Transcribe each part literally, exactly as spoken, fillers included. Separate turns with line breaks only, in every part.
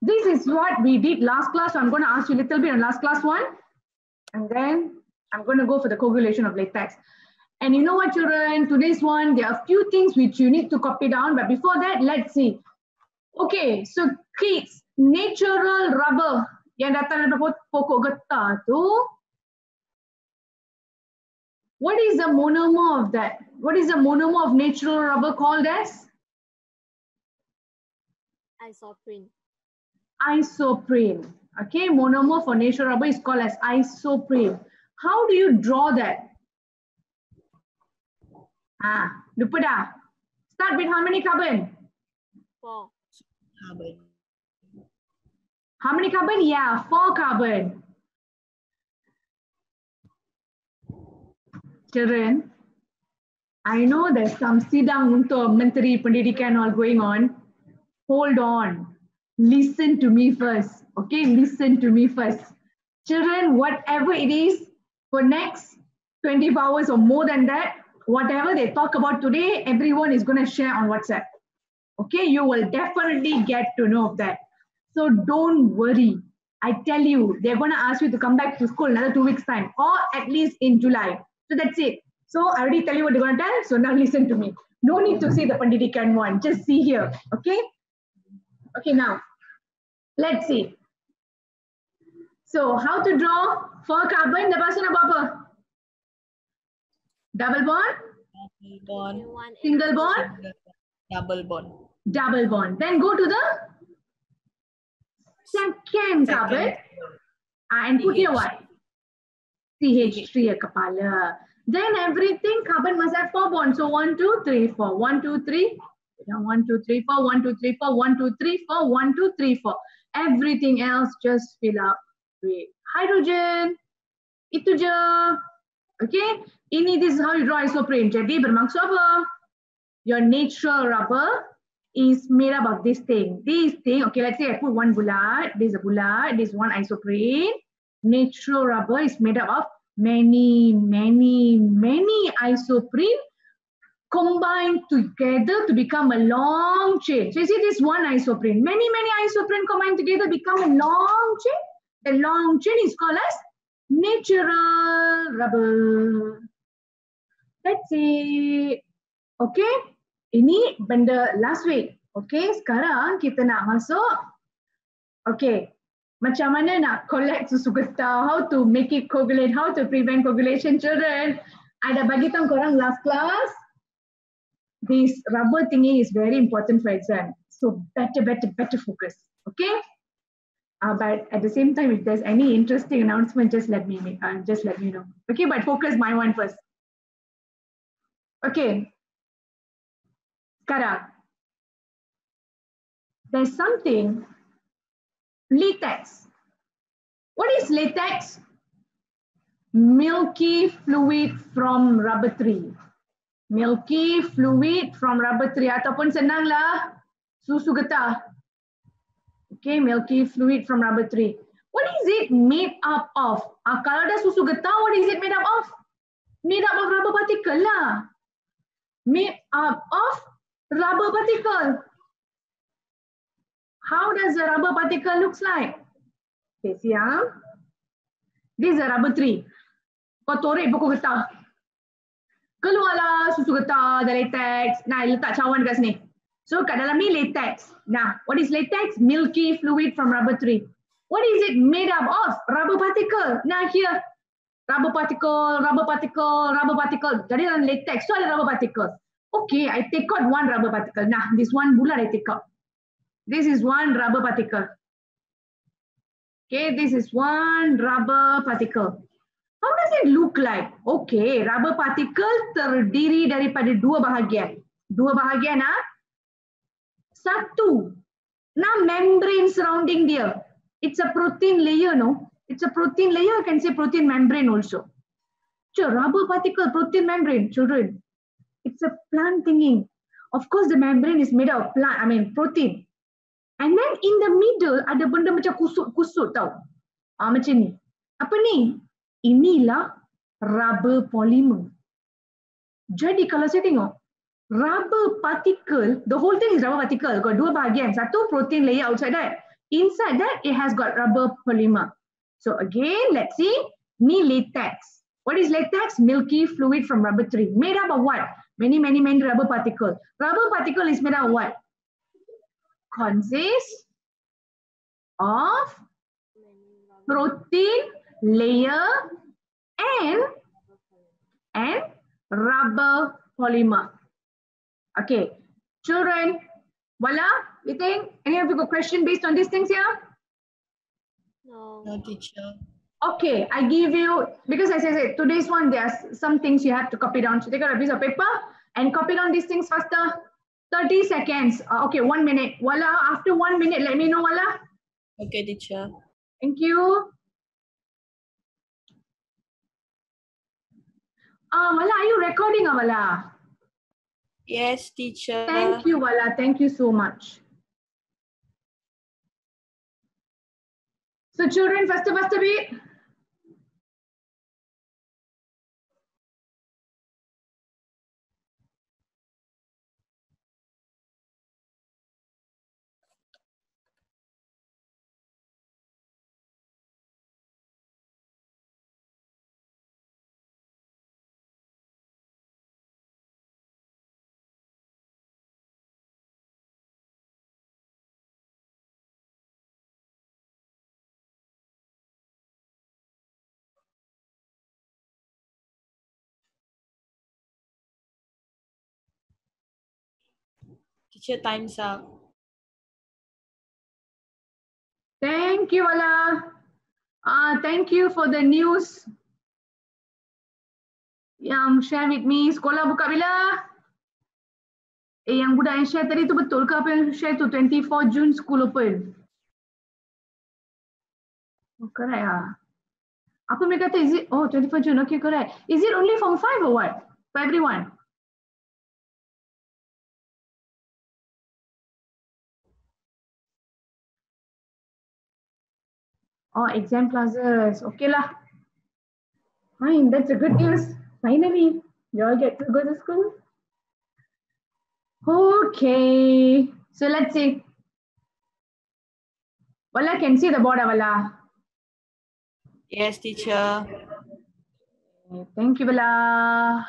This is what we did last class. So I'm going to ask you a little bit on last class one. And then I'm going to go for the coagulation of latex. And you know what, children? Today's one, there are a few things which you need to copy down. But before that, let's see. Okay, so kids, natural rubber yang datang daripada pokok getah tu, what is the monomer of that? What is the monomer of natural rubber called as?
Isoprene.
Isoprene. Okay, monomer for natural rubber is called as isoprene. How do you draw that? Ah, lupa dah. Start with how many carbon?
Four.
Carbon.
How many carbon? Yeah, four carbon. Children, I know there's some sidang untuk Menteri Pendidikan all going on. Hold on. Listen to me first. Okay, listen to me first. Children, whatever it is, for next twenty-four hours or more than that, whatever they talk about today, everyone is going to share on WhatsApp. Okay, you will definitely get to know of that. So don't worry. I tell you, they're going to ask you to come back to school another two weeks time, or at least in July. So that's it. So I already tell you what they're going to tell. So now listen to me. No need to see the Pendidikan one. Just see here. Okay. Okay, now let's see. So how to draw four carbon? Lepas tu nak buat apa? Double bond?
Double bond.
Single bond?
Double bond.
Double bond. Then go to the second, second. carbon uh, and put here what? C H three a kepala. Then everything carbon must have four bonds. So one, two, three, four. One, two, three. One, two, three, four. One, two, three, four. One, two, three, four. One, two, three, four. Everything else just fill up with hydrogen. Itu je. Okay. Ini, this is how you draw isoprene. Jadi bermaksud apa? Your natural rubber is made up of this thing. This thing, okay, let's say I put one bulat, this is a bulat, this is one isoprene. Natural rubber is made up of many, many, many isoprene combined together to become a long chain. So you see this one isoprene, many, many isoprene combined together become a long chain. The long chain is called as natural rubber. That's it. Okay. Ini benda last week. Okay, sekarang kita nak masuk. Okay, macam mana nak collect susu getah, how to make it coagulate, how to prevent coagulation, children. Ada bagi tahu korang last class. This rubber thingy is very important for exam. So better, better, better focus. Okay. Uh, but at the same time, if there's any interesting announcement, just let me uh, just let me know. Okay, but focus my one first. Okay. Sekarang, there's something, latex. What is latex? Milky fluid from rubber tree. Milky fluid from rubber tree. Ataupun senanglah, susu getah. Okay, milky fluid from rubber tree. What is it made up of? Ah, kalau ada susu getah, what is it made up of? Made up of rubber particle lah. Made up of rubber particle. How does a rubber particle looks like? Okay, see ah. This is a rubber tree. Kau torek pokok getah. Keluarlah susu getah dan latex. Nah, letak cawan kat sini. So kat dalam ni latex. Nah, what is latex? Milky fluid from rubber tree. What is it made up of? Rubber particle. Nah, here. Rubber particle, rubber particle, rubber particle. Jadi dalam latex tu ada rubber particle. Okay, I take out one rubber particle. Nah, this one bulat I take out. This is one rubber particle. Okay, this is one rubber particle. How does it look like? Okay, rubber particle terdiri daripada dua bahagian. Dua bahagian ah. Satu, nah membrane surrounding dia. It's a protein layer, no? It's a protein layer. I can say protein membrane also. So rubber particle, protein membrane, children. It's a plant thingy. Of course, the membrane is made of plant, I mean protein. And then in the middle, ada benda macam kusut-kusut tau. Ah, macam ni. Apa ni? Inilah rubber polymer. Jadi kalau saya tengok, rubber particle, the whole thing is rubber particle. Got dua bahagian. Satu protein layer outside that. Inside that, it has got rubber polymer. So again, let's see. Ni latex. What is latex? Milky fluid from rubber tree. Made up of what? Many, many, many rubber particles. Rubber particle is made up of what? Consists of protein layer and, and rubber polymer. Okay, children, voila, you think? Any of you got question based on these things here?
No.
No, teacher.
Okay, I give you, because as I said, today's one, there are some things you have to copy down. So take out a piece of paper and copy down these things faster. thirty seconds. Uh, okay, one minute. Voila, after one minute, let me know, voila.
Okay, teacher.
Thank you. Ah, uh, voila, are you recording, ah, voila?
Yes, teacher.
Thank you, voila. Thank you so much. So children, faster, faster bit.
Teacher, time's up.
Thank you, voila. Ah, uh, thank you for the news yang share with me. Sekolah buka bila? Eh, yang budak yang share tadi tu betul ke apa yang share tu? twenty-fourth June school open. Oh, correct ah. Apa mereka kata? Is it? Oh, twenty-fourth June. Okay, correct. Is it only form five or what? For everyone? Oh, exam classes. Okay lah. Fine, that's a good news. Finally, you all get to go to school. Okay, so let's see. Wala can see the board, Wala.
Yes, teacher.
Okay, thank you, Wala.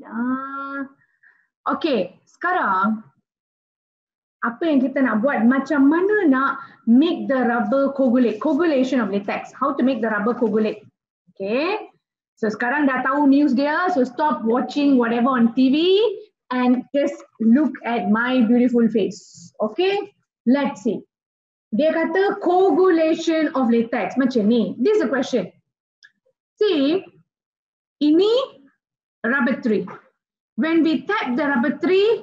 Okay, sekarang apa yang kita nak buat? Macam mana nak make the rubber coagulate? Coagulation of latex. How to make the rubber coagulate? Okay. So sekarang dah tahu news dia. So stop watching whatever on T V and just look at my beautiful face. Okay. Let's see. Dia kata coagulation of latex. Macam ni. This is the question. See, ini rubber tree. When we tap the rubber tree,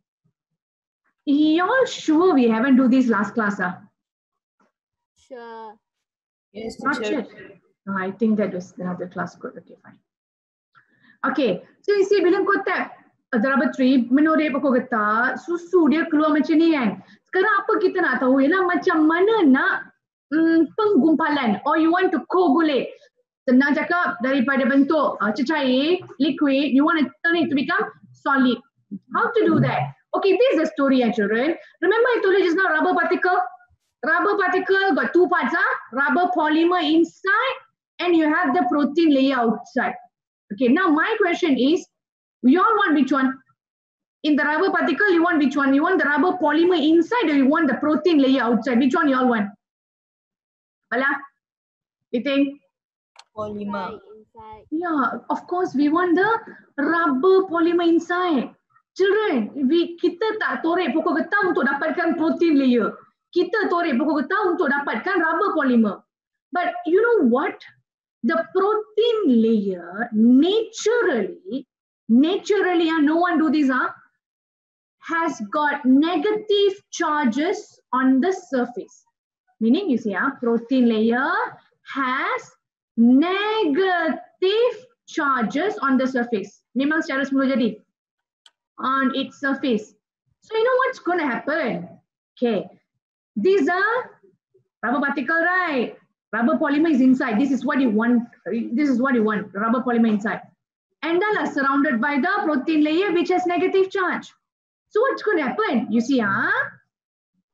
y'all sure we haven't do this last class, ah?
Sure.
Yes,
Not
teacher.
sure. No, I think that was another class code. Okay, fine. Okay, so you see, bila kau tap the rubber tree, menoreh pokok getah, susu dia keluar macam ni kan. Sekarang apa kita nak tahu ialah macam mana nak mm, penggumpalan, or you want to coagulate. Senang cakap, daripada bentuk uh, cecair, liquid, you want to turn it to become solid. How to do that? Okay, this is the story, eh, children. Remember I told you just now, rubber particle? Rubber particle got two parts, huh? Rubber polymer inside and you have the protein layer outside. Okay, now my question is, you all want which one? In the rubber particle, you want which one? You want the rubber polymer inside or you want the protein layer outside? Which one you all want? Wala? You think?
Polymer.
Inside, inside.
Yeah, of course we want the rubber polymer inside. Children, we, kita tak torek pokok getah untuk dapatkan protein layer. Kita torek pokok getah untuk dapatkan rubber polymer. But you know what? The protein layer naturally, naturally, and no one do this, huh? Has got negative charges on the surface. Meaning, you see, huh? Protein layer has negative charges on the surface. Memang secara semula jadi. On its surface. So you know what's going to happen? Okay. These are rubber particle, right? Rubber polymer is inside. This is what you want. This is what you want. Rubber polymer inside. And then are surrounded by the protein layer which has negative charge. So what's going to happen? You see, huh?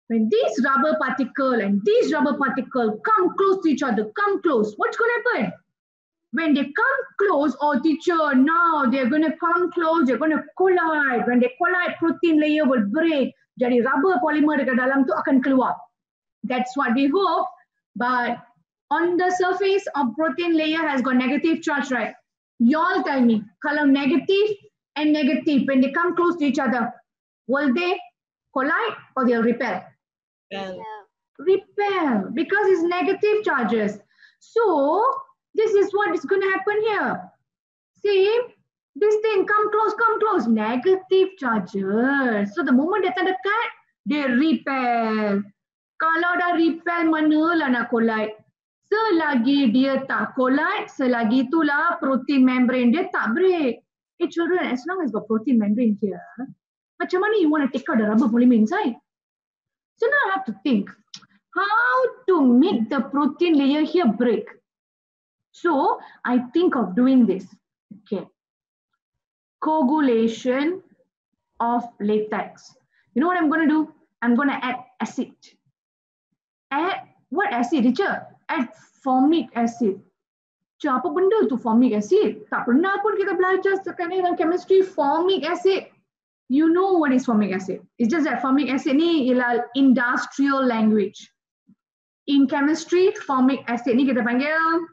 When these rubber particle and these rubber particle come close to each other, come close, what's going to happen? When they come close, oh teacher, now they're going to come close, they're going to collide. When they collide, protein layer will break. Jadi rubber polymer dekat dalam tu akan keluar. That's what we hope. But on the surface of protein layer has got negative charge, right? Y'all tell me, kalau negative and negative, when they come close to each other, will they collide or they'll repel?
Well,
Yeah.
Repel, because it's negative charges. So this is what is going to happen here. See, this thing come close, come close, negative charges. So the moment dia dekat, they repel. Kalau dah repel, manalah nak collide? Selagi dia tak collide, selagi itulah protein membrane dia tak break. Hey children, as long as got protein membrane here, macam mana you want to take out the rubber polymer inside? So now I have to think, how to make the protein layer here break? So I think of doing this. Okay. Coagulation of latex. You know what I'm going to do? I'm going to add acid. Add what acid, teacher? Add formic acid. Teacher, apa benda tu formic acid? Tak pernah pun kita belajar sekarang dalam chemistry formic acid. You know what is formic acid? It's just that formic acid ni ialah industrial language. In chemistry, formic acid ni kita panggil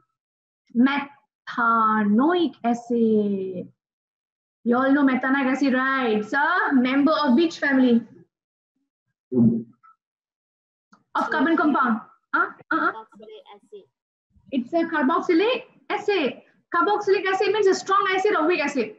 methanoic acid. You all know methanoic acid, right? It's a member of which family? Of carbon compound. Huh? Uh-huh.
Carboxylic acid.
It's a carboxylic acid. Carboxylic acid means a strong acid or weak acid?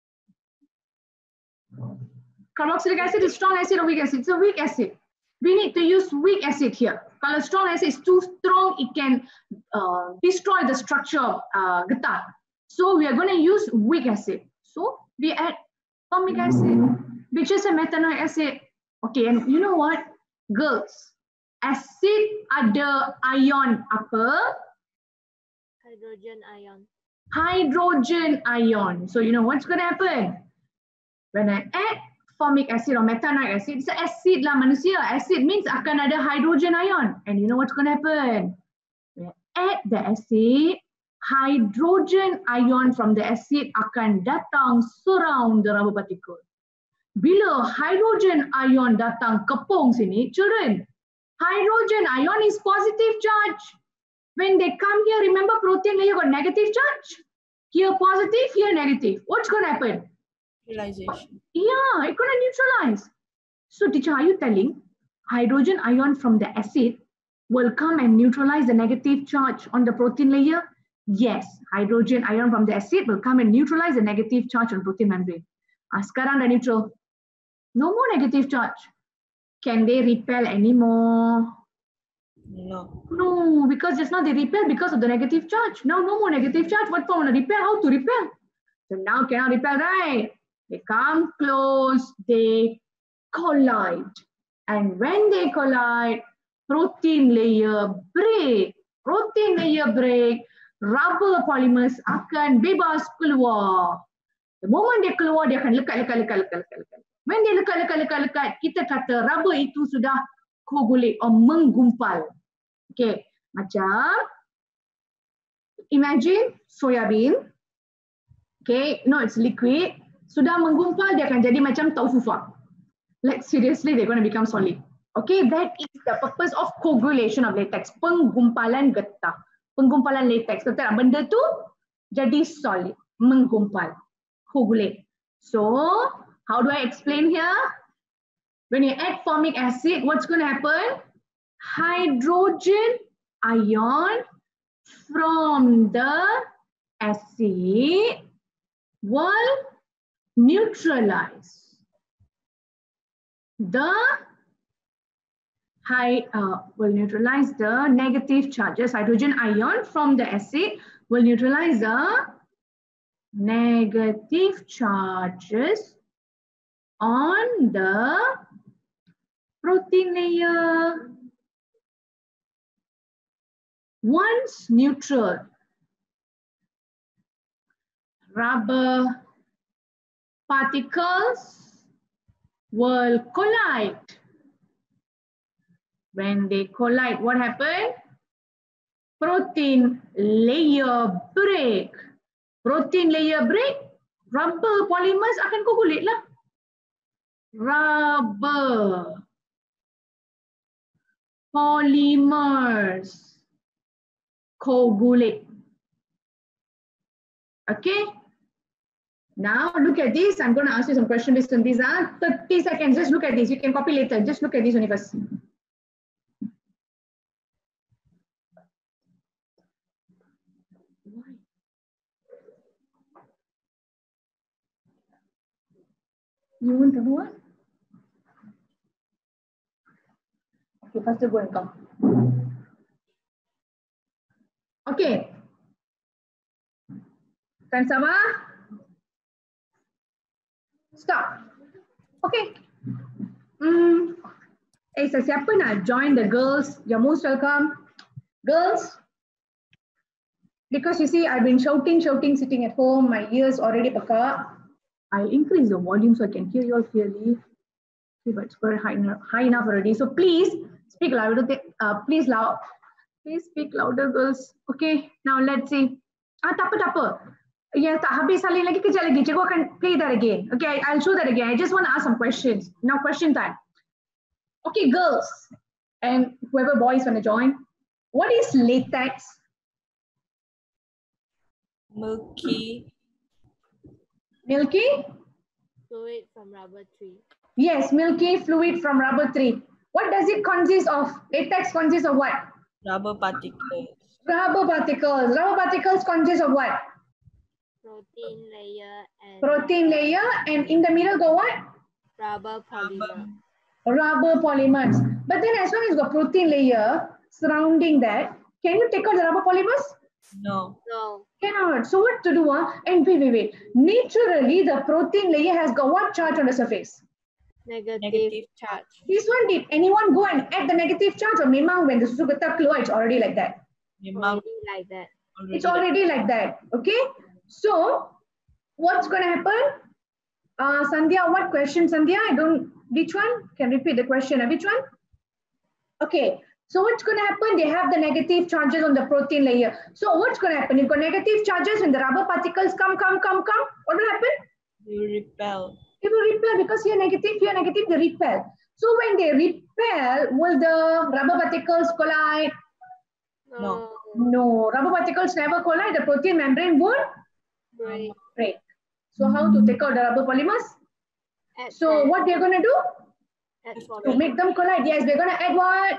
Carboxylic acid is strong acid or weak acid? It's a weak acid. We need to use weak acid here. Kalau strong acid is too strong, it can uh, destroy the structure of uh, getah. So we are going to use weak acid. So we add formic acid, which is a methanoic acid. Okay, and you know what? Girls, acid ada ion apa?
Hydrogen ion.
Hydrogen ion. So you know what's going to happen? When I add formic acid or methanoic acid, it's acid lah manusia. Acid means akan ada hydrogen ion. And you know what's going to happen? When I add the acid, hydrogen ion from the acid akan datang surround the rubber particle. Bila hydrogen ion datang kepung sini, children, hydrogen ion is positive charge. When they come here, remember protein layer got negative charge? Here positive, here negative. What's going to happen?
neutralization.
Yeah, it's going to neutralize. So teacher, are you telling hydrogen ion from the acid will come and neutralize the negative charge on the protein layer? Yes, hydrogen ion from the acid will come and neutralize the negative charge on protein membrane. Ah, sekarang dah neutral. No more negative charge. Can they repel anymore?
No.
No, because just now they repel because of the negative charge. Now no more negative charge. What for? Want to repel? How to repel? So now cannot repel, right? They come close, they collide. And when they collide, protein layer break. Protein layer break, rubber polymers akan bebas keluar. The moment dia keluar, dia akan lekat, lekat, lekat, lekat, lekat, lekat. When dia lekat, lekat, lekat, lekat, kita kata rubber itu sudah coagulate or menggumpal. Okay, macam imagine soya bean. Okay, no, it's liquid. Sudah menggumpal, dia akan jadi macam taufu fa. Like seriously, they're going to become solid. Okay, that is the purpose of coagulation of latex. Penggumpalan getah. Penggumpalan latex. Kata benda tu jadi solid. Menggumpal. Coagulate. So, how do I explain here? When you add formic acid, what's going to happen? Hydrogen ion from the acid will neutralize the high uh, will neutralize the negative charges. Hydrogen ion from the acid will neutralize the negative charges on the protein layer. Once neutral, rubber particles will collide. When they collide, what happened? Protein layer break. Protein layer break, rubber polymers akan coagulate lah. Rubber polymers coagulate. Okay. Now look at this. I'm going to ask you some questions based on this. Uh, thirty seconds. Just look at this. You can copy later. Just look at this only first. You want to know what? Okay, first go and come. Okay. Kan sama? Stop. Okay. Hmm. Eh, siapa nak join the girls? You're most welcome. Girls, because you see, I've been shouting, shouting, sitting at home. My ears already pekak. I'll increase the volume so I can hear you all clearly. Okay, but it's very high, high enough already. So please speak louder. Uh, please loud. Please speak louder, girls. Okay. Now let's see. Ah, tak apa, tak apa. Ya, tak habis salin lagi, kejap lagi. Cikgu akan play that again. Okay, I'll show that again. I just want to ask some questions. Now, question time. Okay, girls and whoever boys want to join. What is latex?
Milky.
Milky?
Fluid from rubber tree.
Yes, milky fluid from rubber tree. What does it consist of? Latex consists of what?
Rubber particles.
Rubber particles. Rubber particles consist of what?
Protein layer and
Protein layer, and in the middle go what?
rubber polymer.
Rubber polymers. But then as long as you got protein layer surrounding that, can you take out the rubber polymers?
No.
No.
Cannot. So what to do? Huh? And wait, wait, wait. Naturally, the protein layer has got what charge on the surface?
Negative,
Negative
charge.
This one, did anyone go and add the negative charge, or memang when the susu getar keluar, it's already like that?
Memang
Already like that.
It's already like that. Okay. So what's going to happen? Uh, Sandhya, what question, Sandhya? I don't, which one? Can repeat the question. Uh, which one? Okay. So what's going to happen? They have the negative charges on the protein layer. So what's going to happen? You've got negative charges when the rubber particles come, come, come, come. What will happen?
You repel.
It will repel because here negative, here negative, they repel. So when they repel, will the rubber particles collide?
No.
No, rubber particles never collide. The protein membrane would
Break.
break. So how to take out the rubber polymers?
Add
So
form-
what they're going to do?
add
To
forming,
make them collide. Yes, we're going to add what?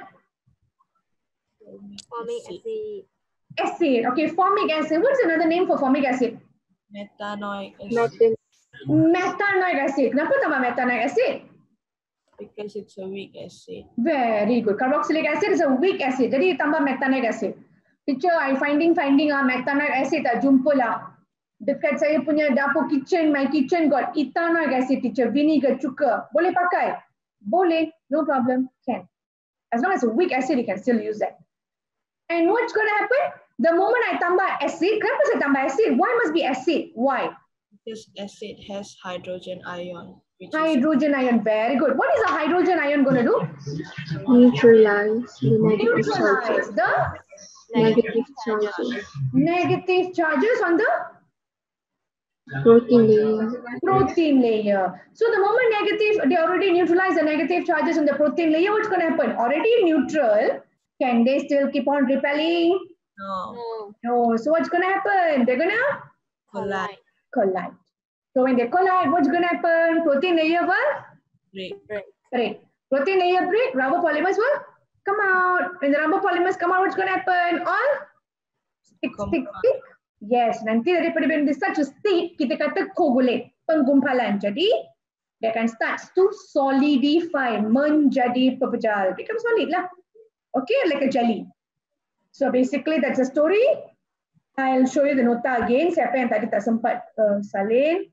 forming
Acid.
acid.
Acid. Okay, formic acid. What's another name for formic acid?
Methanoic acid.
Nothing.
Methanoic acid. Kenapa tambah methanoic acid?
Because it's a weak acid.
Very good. Carboxylic acid is a weak acid. Jadi tambah methanoic acid. Teacher, I finding finding ah methanoic acid tak jumpa lah. Dekat saya punya dapur kitchen, my kitchen got ethanoic acid, teacher, vinegar, cuka. Boleh pakai? Boleh, no problem, can. As long as a weak acid, you can still use that. And what's going to happen? The moment I tambah acid, kenapa saya tambah acid? Why must be acid? Why?
Because acid has hydrogen ion. Which
Hydrogen ion, very good. What is a hydrogen ion going to do?
Neutralize the negative
Neutralize
charges.
the
Negative charges.
negative charges on the
Protein layer.
protein layer. So the moment negative, they already neutralize the negative charges on the protein layer, what's going to happen? Already neutral, can they still keep on repelling?
No.
No.
No. So what's going to happen? They're going to
Collide.
collide. So when they collide, what's going to happen? Protein layer will
Break.
break. Protein layer break, rubber polymers will come out. When the rubber polymers come out, what's going to happen? All stick, stick, stick. Yes, nanti daripada when they start to stick, kita kata coagulate, penggumpalan. Jadi, they can start to solidify, menjadi pepejal. Become solid lah. Okay, like a jelly. So basically, that's the story. I'll show you the nota again. Siapa yang tadi tak sempat uh, salin.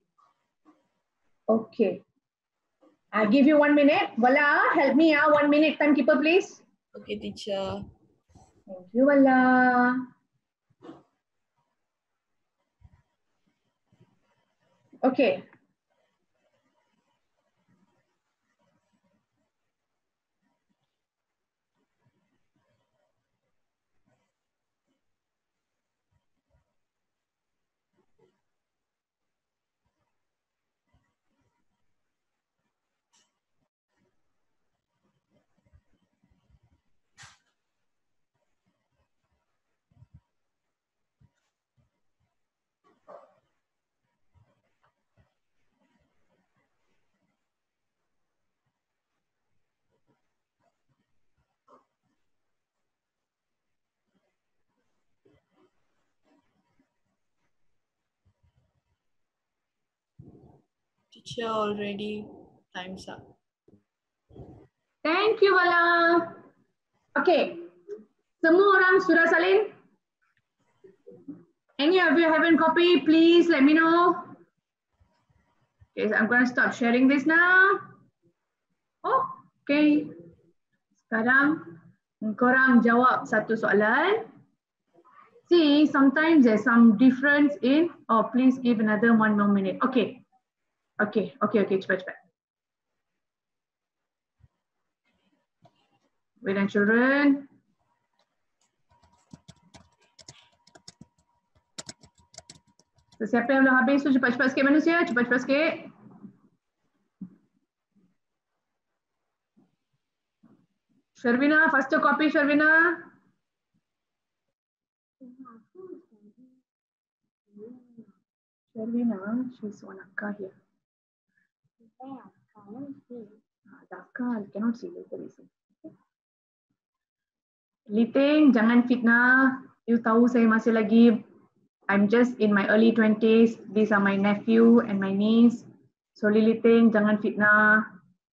Okay. I'll give you one minute. Wala, help me ah. One minute, timekeeper, please.
Okay, teacher.
Thank you, Wala. Okay.
Teacher, already time's up.
Thank you, Vala. Okay. Semua orang sudah salin? Any of you haven't copied, please let me know. Okay, so I'm going to stop sharing this now. Oh, okay. Sekarang korang jawab satu soalan. See, sometimes there's some difference in, oh, please give another one more minute. Okay. Okay, okay, okay, cepat, cepat. Wait and children. So, siapa yang belum habis tu cepat-cepat sikit manusia, cepat-cepat sikit. Shervina, faster copy Shervina. Shervina, she's one akka here. Ah, Akka, cannot see later. Liting, jangan fitnah. You tahu saya masih lagi, I'm just in my early twenties. These are my nephew and my niece. So Liting, jangan fitnah.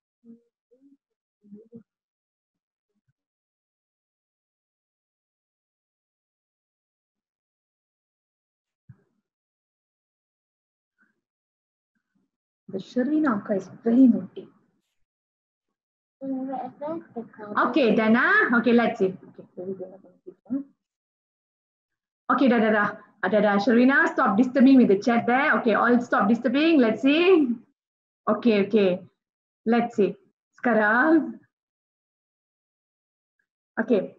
The Shervina Akka is very naughty. Okay, Dana. Okay, let's see. Okay, okay, dah, dah, dah. Dah, dah. Shervina, stop disturbing with the chat there. Okay, all stop disturbing. Let's see. Okay, okay. Let's see. Sekarang. Okay.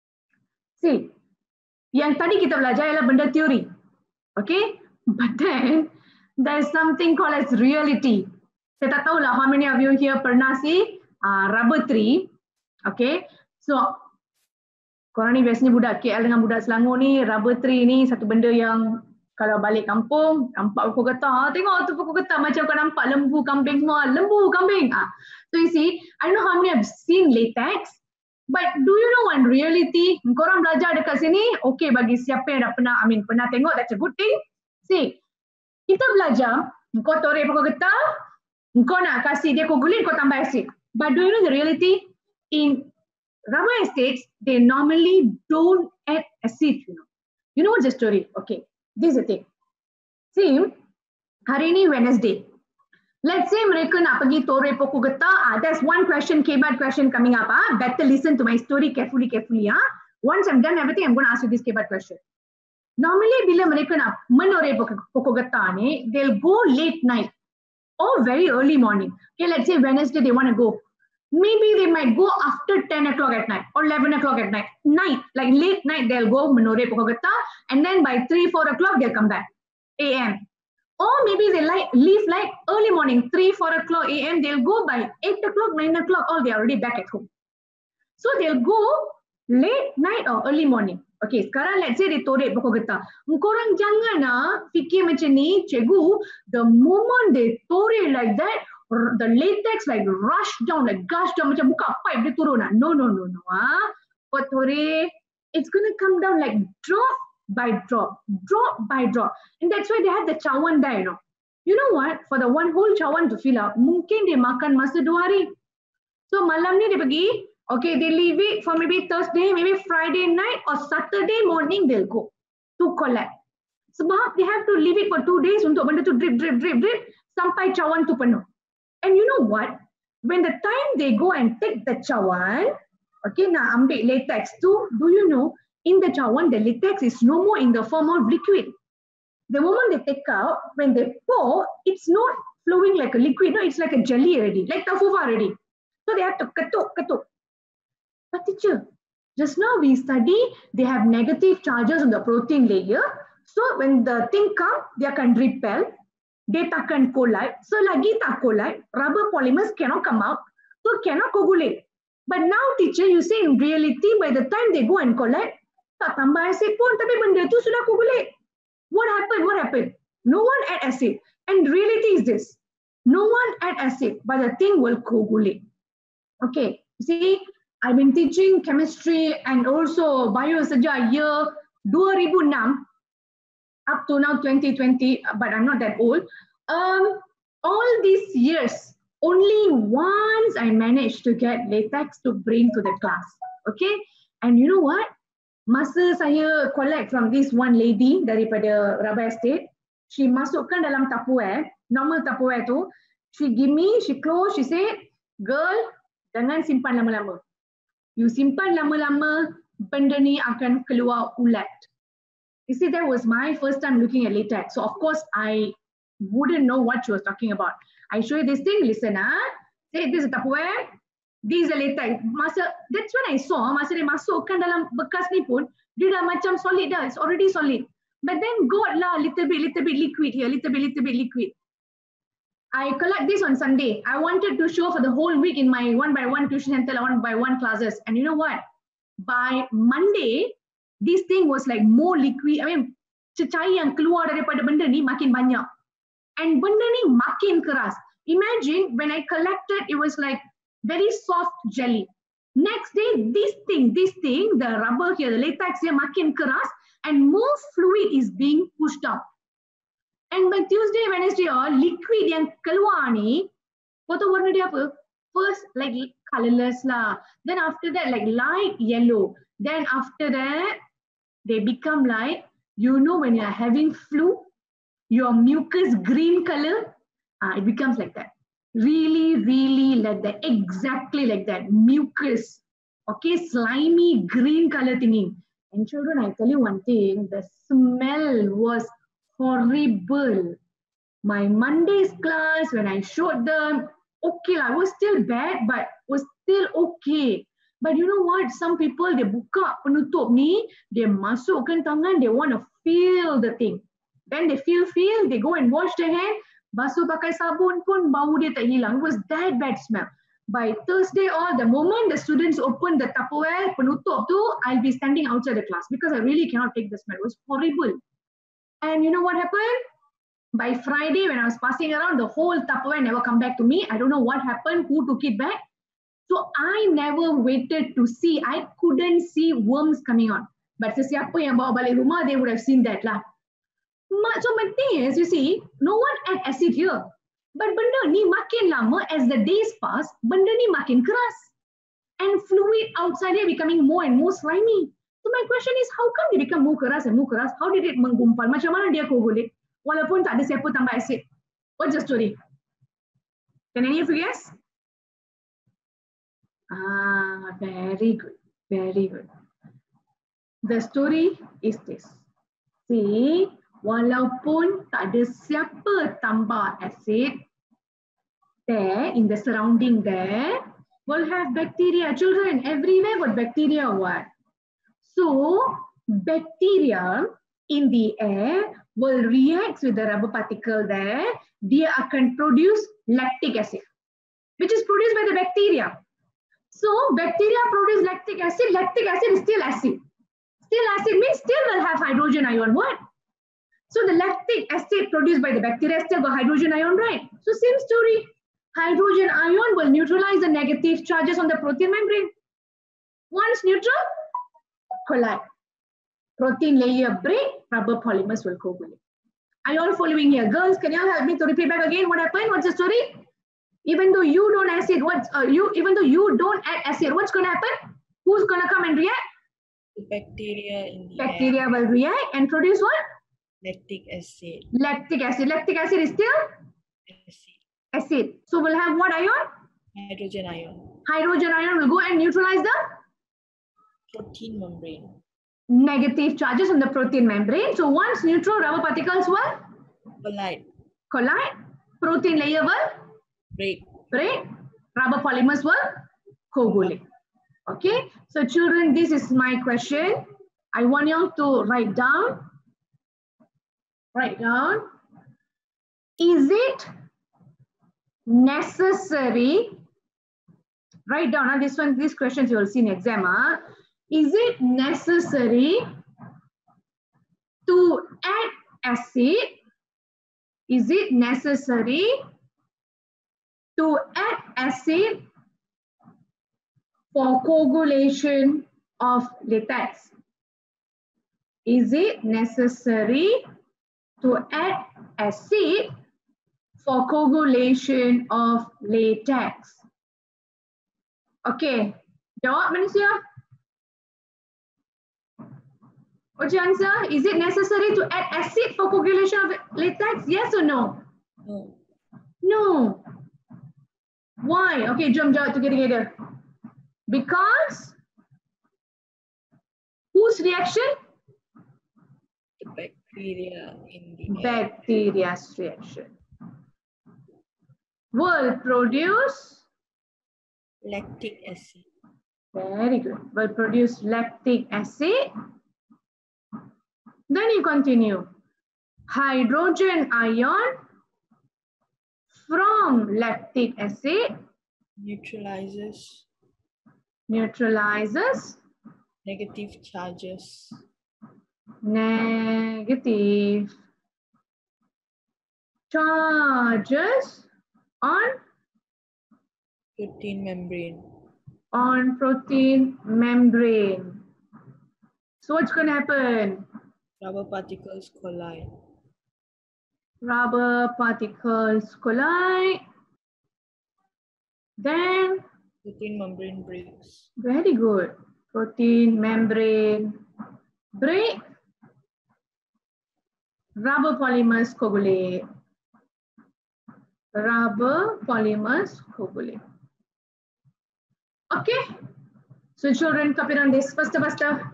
See. Yang tadi kita belajar ialah benda teori. Okay. But then, there's something called as reality. Saya tak tahulah how many of you here pernah see uh, rubber tree. Okay. So, korang ni biasanya budak K L dengan budak Selangor ni, rubber tree ni satu benda yang kalau balik kampung, nampak pokok getah. Tengok tu pokok getah macam kau nampak lembu, kambing semua. Lembu, kambing. Ah. So you see, I don't know how many have seen latex. But do you know in reality, korang belajar dekat sini, okay bagi siapa yang dah pernah, I mean pernah tengok, that's a good thing. See, kita belajar, kau toreh pokok getah, kau nak kasih dia coagulate, kau tambah asid. But do you know the reality? In rubber estates, they normally don't add acid, you know. You know what's the story? Okay, this is the thing. See, hari ni Wednesday. Let's say mereka nak pergi toreh pokok getah. Ah, that's one question, K-BAT question coming up. Ah. Better listen to my story carefully, carefully. Ah. Once I'm done everything, I'm going to ask you this K-BAT question. Normally, bila mereka nak menoreh pokok, pokok getah ni, they'll go late night or very early morning. Okay, let's say Wednesday they want to go. Maybe they might go after ten o'clock at night or eleven o'clock at night. Night, like late night, they'll go menoreh pokok getah, and then by three, four o'clock, they'll come back. A M. Or maybe they like leave like early morning, three, four o'clock A M. They'll go by eight o'clock, nine o'clock, or they're already back at home. So they'll go late night or early morning. Okay, sekarang let's say they toreh pokok getah. Korang jangan ah fikir macam ni, cikgu, the moment they toreh like that, the latex like rush down, like gush down, macam buka pipe dia turun ah. No, no, no, no. Ah, kau toreh, it's gonna come down like drop by drop, drop by drop. And that's why they have the cawan there, you know. You know what? For the one whole cawan to fill up, mungkin dia makan masa dua hari. So malam ni dia pergi, okay, they leave it for maybe Thursday, maybe Friday night or Saturday morning they'll go to collect. Sebab they have to leave it for two days untuk benda tu drip, drip, drip, drip, sampai cawan tu penuh. And you know what? When the time they go and take the cawan, okay, nak ambil latex tu, do you know, in the cawan, the latex is no more in the form of liquid. The moment they take out, when they pour, it's not flowing like a liquid. No, it's like a jelly already, like tafufa already. So they have to ketuk, ketuk. But teacher, just now we study, they have negative charges on the protein layer. So when the thing come, they can repel. They takkan collide. So lagi tak collide, rubber polymers cannot come out. So cannot coagulate. But now teacher, you say in reality, by the time they go and collect, tak tambah asid pun, tapi benda tu sudah coagulate. What happened? What happened? No one add acid. And reality is this. No one add acid, but the thing will coagulate. Okay, see, I've been teaching chemistry and also bio sejak year two thousand six up to now twenty twenty, but I'm not that old. Um, all these years, only once I managed to get latex to bring to the class. Okay, and you know what? Masa saya collect from this one lady daripada Rabah Estate, she masukkan dalam Tupperware, normal Tupperware tu, she give me, she close, she said, girl, jangan simpan lama-lama. You simpan lama-lama, benda ni akan keluar ulat. You see, that was my first time looking at latex. So of course, I wouldn't know what she was talking about. I show you this thing, listen ah, say this is Tupperware, this is a latex. Masa, that's when I saw, masa dia masukkan dalam bekas ni pun, dia dah macam solid dah, it's already solid. But then got lah, little bit, little bit liquid here, little bit, little bit liquid. I collect this on Sunday. I wanted to show for the whole week in my one by one tuition center, one by one classes. And you know what? By Monday, this thing was like more liquid. I mean, cecair yang keluar daripada benda ni makin banyak. And benda ni makin keras. Imagine when I collected, it was like very soft jelly. Next day, this thing, this thing, the rubber here, the latex here, makin keras, and more fluid is being pushed up. And by Tuesday, Wednesday, oh, liquid yang keluar ni, kau tahu warna dia apa? First, like colorless lah. Then after that, like light yellow. Then after that, they become like, you know, when you're having flu, your mucus green color, uh, it becomes like that. Really, really like that. Exactly like that. Mucus. Okay, slimy green color thingy. And children, I tell you one thing, the smell was horrible. My Monday's class, when I showed them, okay, I was still bad, but was still okay. But you know what? Some people, they buka penutup ni, they masukkan tangan, they want to feel the thing. Then they feel, feel, they go and wash their hand, basuh pakai sabun pun bau dia tak hilang. It was that bad smell. By Thursday or the moment the students open the Tupperware penutup tu, I'll be standing outside the class because I really cannot take the smell. It was horrible. And you know what happened? By Friday when I was passing around, the whole Tupperware never come back to me. I don't know what happened, who took it back. So I never waited to see. I couldn't see worms coming on. But sesiapa yang bawa balik rumah, they would have seen that lah. So my thing is, you see, no one add acid here. But benda ni makin lama, as the days pass, benda ni makin keras. And fluid outside here becoming more and more slimy. So my question is, how come they become more keras and more keras? How did it menggumpal? Macam mana dia coagulate? Walaupun tak ada siapa tambah acid. What's the story? Can any of you guess? Ah, very good. Very good. The story is this. See, walaupun tak ada siapa tambah acid, there in the surrounding there will have bacteria. Children, everywhere got bacteria or what? So, bacteria in the air will react with the rubber particle there. Dia akan produce lactic acid, which is produced by the bacteria. So, bacteria produce lactic acid. Lactic acid is still acid. Still acid means still will have hydrogen ion. What? So the lactic acid produced by the bacteria still got hydrogen ion, right? So same story. Hydrogen ion will neutralize the negative charges on the protein membrane. Once neutral, collide. Protein layer break, rubber polymers will coagulate. Are you all following here? Girls, can you all help me to repeat back again what happened? What's the story? Even though you don't acid, what's uh, you? Even though you don't add acid, what's going to happen? Who's going to come and react?
The bacteria in the
Bacteria
air.
will react and produce what?
Lactic acid.
Lactic acid. Lactic acid is still
Acid.
acid. So we'll have what ion?
Hydrogen ion.
Hydrogen ion will go and neutralize the
Protein membrane.
negative charges on the protein membrane. So once neutral, rubber particles will
Collide.
collide. Protein layer will
Break.
break. Rubber polymers will coagulate. Okay. So children, this is my question. I want you to write down. Write down. Is it necessary? Write down. Huh? This one, these questions you will see in exam. Huh? Is it necessary to add acid? Is it necessary to add acid for coagulation of latex? Is it necessary to add acid for coagulation of latex. Okay, jawab manusia. What's your answer? Is it necessary to add acid for coagulation of latex? Yes or no?
No.
No. Why? Okay, jom jawab together. Because whose reaction?
The bacteria in the air
Bacteria's reaction will produce,
lactic acid.
very good, will produce lactic acid. Then you continue. Hydrogen ion from lactic acid
Neutralizes
neutralizes
negative charges
negative charges on
protein membrane.
on protein membrane. So what's going to happen?
Rubber particles collide.
Rubber particles collide. Then,
Protein membrane breaks.
very good. Protein membrane break. Rubber polymers coagulate. Rubber polymers coagulate. Okay. So children, copy on this. Faster, faster.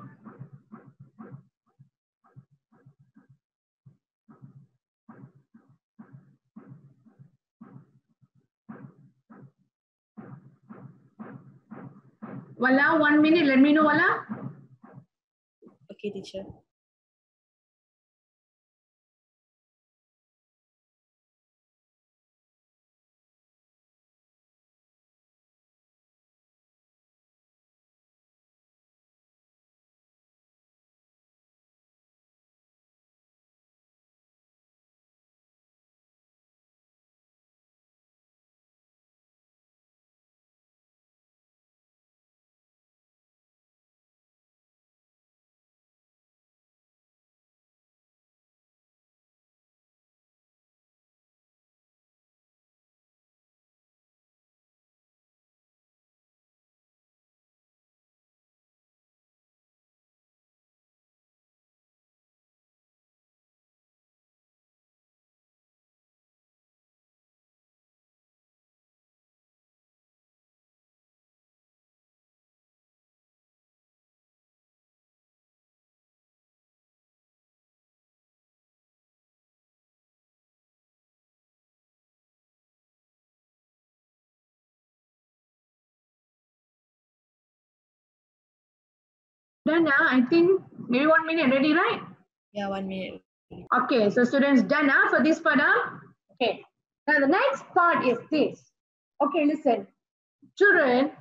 Wala, one minute. Let me know, Wala.
Okay, teacher.
Done now. I think maybe one minute. Ready, right?
Yeah, one minute.
Okay, so students, done now for this part. Huh? Okay. Now the next part is this. Okay, listen. Children,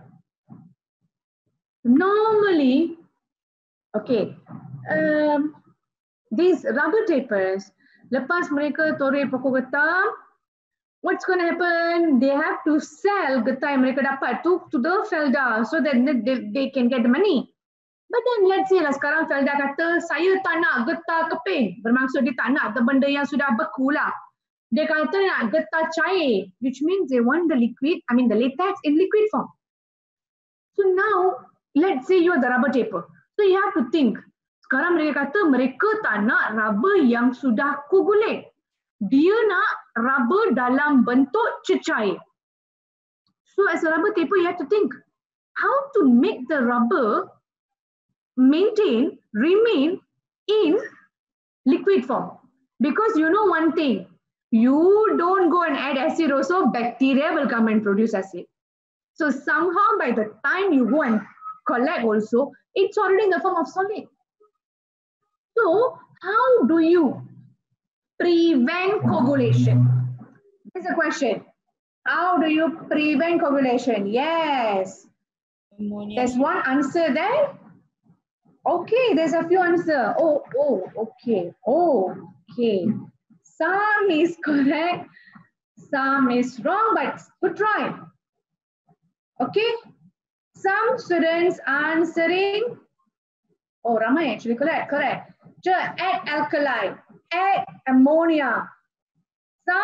normally, okay, um, these rubber tapers, lepas mereka toreh pokok getah, what's going to happen? They have to sell getah yang mereka dapat tu to the Felda so that they, they can get the money. But then let's say lah sekarang Felda kata, saya tak nak getah keping. Bermaksud dia tak nak benda yang sudah beku lah. Dia kata nak getah cair, which means they want the liquid, I mean the latex in liquid form. So now, let's say you're the rubber taper. So you have to think, sekarang mereka kata mereka tak nak rubber yang sudah coagulate. Dia nak rubber dalam bentuk cecair. So as a rubber taper, you have to think, how to make the rubber maintain, remain in liquid form. Because you know one thing, you don't go and add acid also, bacteria will come and produce acid. So somehow by the time you go and collect also, it's already in the form of solid. So how do you prevent coagulation? Here's a question. How do you prevent coagulation? Yes.
Ammonia.
There's one answer there. Okay, there's a few answers. Oh, oh, okay. Oh, okay. Some is correct, some is wrong, but good try. Okay. Some students answering. Oh, Ramai actually correct, correct. Just add alkali, add ammonia. Some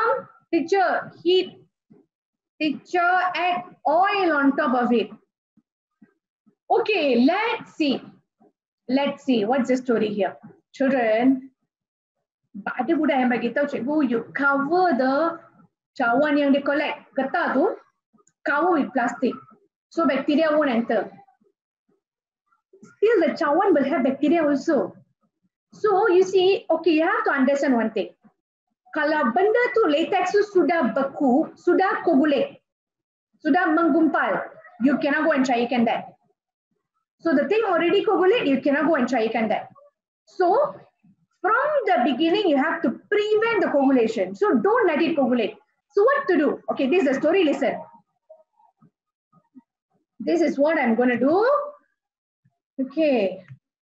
Teacher, heat. Teacher, add oil on top of it. Okay, let's see. Let's see. What's the story here? Children, ada budak yang bagi tahu cikgu, you cover the cawan yang dia collect getah tu, cover with plastic. So bacteria won't enter. Still the cawan will have bacteria also. So you see, okay, you have to understand one thing. Kalau benda tu latex tu sudah beku, sudah coagulate, sudah menggumpal, you cannot go and try ikan that. So the thing already coagulate, you cannot go and try ikan that. So from the beginning, you have to prevent the coagulation. So don't let it coagulate. So what to do? Okay, this is the story, listen. This is what I'm going to do. Okay.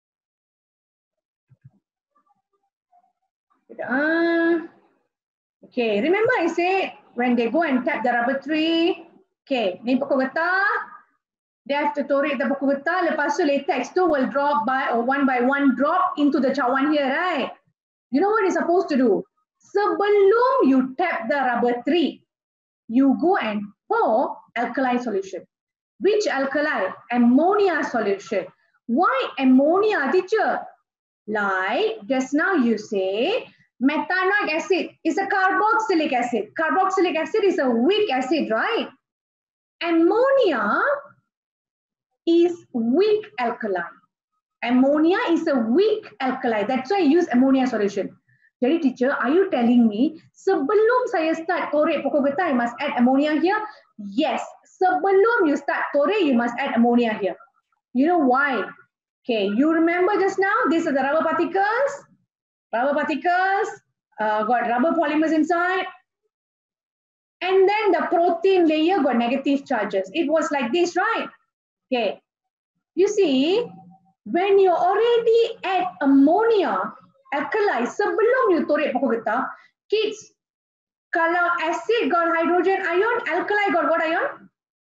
Uh, okay, remember I said when they go and tap the rubber tree, okay, ni pokok getah, they have to tarik the pokok getah, lepas tu latex tu will drop by or one by one drop into the cawan here, right? You know what you're supposed to do? Sebelum you tap the rubber tree, you go and pour alkali solution. Which alkali? Ammonia solution. Why ammonia, teacher? Like just now you say, methanoic acid is a carboxylic acid. Carboxylic acid is a weak acid, right? Ammonia is weak alkali. Ammonia is a weak alkali. That's why I use ammonia solution. Jadi teacher, are you telling me sebelum saya start torek pokok getah, I must add ammonia here? Yes. Sebelum you start torek, you must add ammonia here. You know why? Okay, you remember just now, these are the rubber particles. Rubber particles, uh, got rubber polymers inside. And then the protein layer got negative charges. It was like this, right? Okay. You see, when you already add ammonia, alkali, sebelum you torek pokok getah, kids, kalau acid got hydrogen ion, alkali got what ion?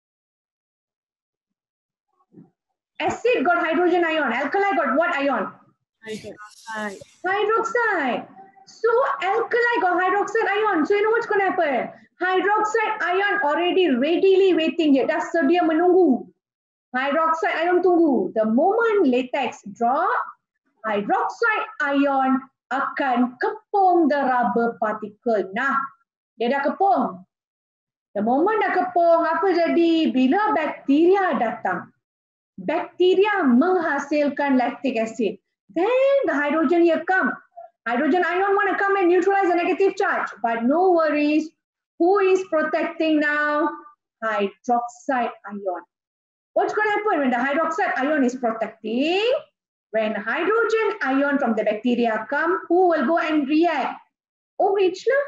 Acid got hydrogen ion, alkali got what ion?
Hydroxide.
Hydroxide. So alkali got hydroxide ion. So you know what's going to happen? Hydroxide ion already readily waiting here. Dah sedia menunggu. Hydroxide ion tunggu. The moment latex drop, hydroxide ion akan kepung the rubber particle. Nah, dia dah kepung. The moment dah kepung, apa jadi? Bila bakteria datang, bacteria menghasilkan lactic acid. Then the hydrogen here come. Hydrogen ion want to come and neutralize the negative charge. But no worries. Who is protecting now? Hydroxide ion. What's going to happen when the hydroxide ion is protecting? When hydrogen ion from the bacteria come, who will go and react? OH lah.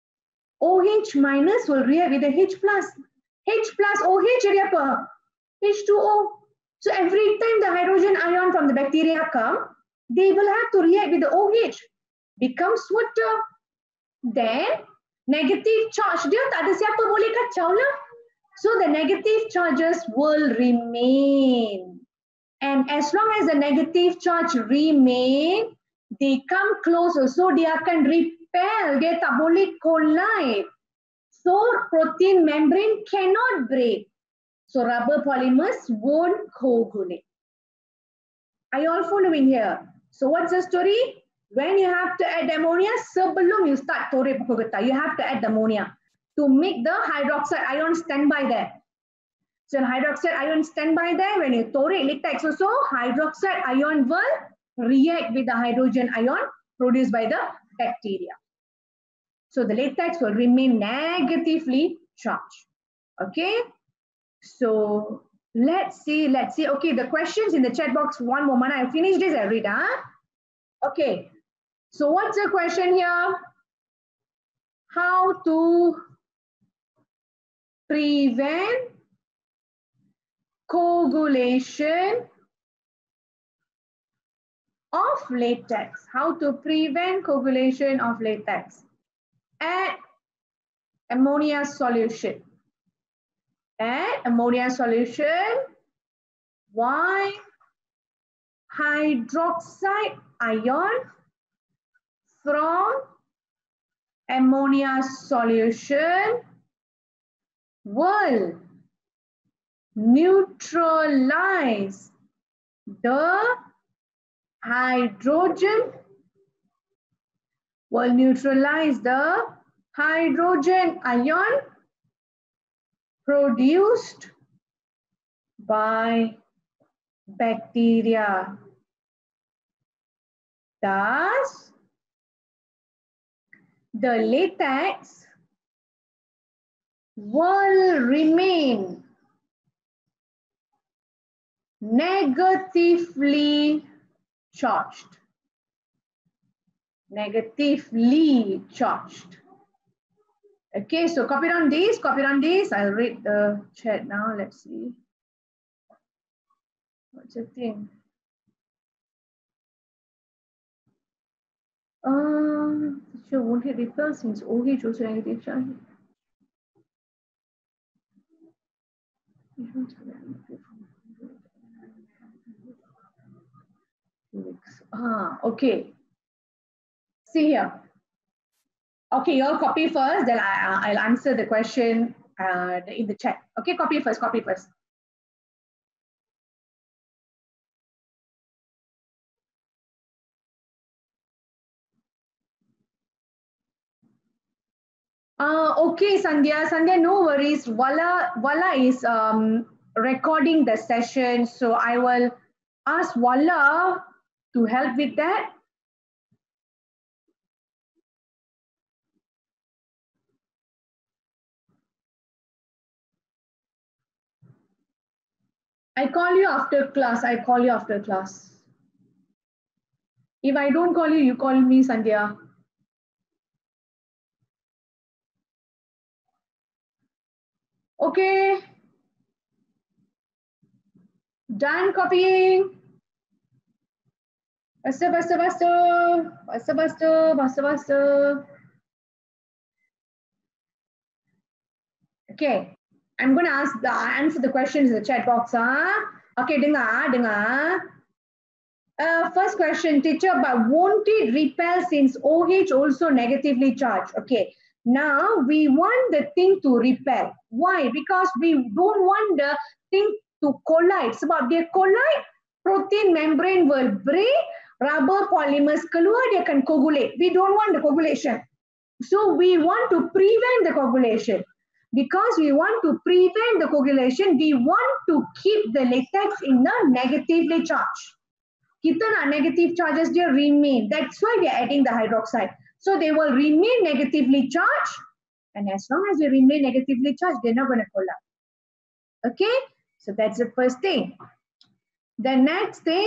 OH minus will react with the H plus. H plus OH jadi apa? H two O. So every time the hydrogen ion from the bacteria come, they will have to react with the OH, becomes water. Then negative charge dia tak ada siapa boleh kacau lah. So the negative charges will remain. And as long as the negative charge remain, they come closer. So dia akan repel, dia tak boleh collide. So protein membrane cannot break. So rubber polymers won't coagulate. Are you all following here? So what's the story? When you have to add ammonia, sebelum you start torek pokok getah, you have to add ammonia to make the hydroxide ion stand by there. So hydroxide ion stand by there. When you torek latex also, hydroxide ion will react with the hydrogen ion produced by the bacteria. So the latex will remain negatively charged. Okay. So let's see, let's see. Okay, the questions in the chat box. One moment, I finished this. I read, huh? Okay. So what's the question here? How to prevent coagulation of latex. How to prevent coagulation of latex. Add ammonia solution. Add ammonia solution. Why? Hydroxide ion from ammonia solution will neutralize the hydrogen, will neutralize the hydrogen ion produced by bacteria. Thus, the latex will remain negatively charged. Negatively charged. Okay, so copy on this, copy on this. I'll read the chat now. Let's see. What's the thing? Um, teacher won't it repel since OH also negative charge? Ah, okay. See here. Okay, you'll copy first, then I, I'll answer the question uh, in the chat. Okay, copy first, copy first. Uh, okay, Sandhya. Sandhya, no worries. Wala, Wala is um, recording the session, so I will ask Wala to help with that. I call you after class. I call you after class. If I don't call you, you call me, Sandhya. Okay. Done copying. Faster, faster, faster. Faster, faster, faster, faster. Okay. I'm going to ask the answer the questions in the chat box. Huh? Okay, dengar, dengar. Uh, first question, teacher, but won't it repel since OH also negatively charged? Okay. Now we want the thing to repel. Why? Because we don't want the thing to collide. Sebab dia collide, protein membrane will break, rubber polymers keluar, dia akan coagulate. We don't want the coagulation. So we want to prevent the coagulation. Because we want to prevent the coagulation, we want to keep the latex in the negatively charged. Kita nak negative charges dia remain. That's why we are adding the hydroxide. So they will remain negatively charged. And as long as they remain negatively charged, they're not going to collapse. Okay? So that's the first thing. The next thing,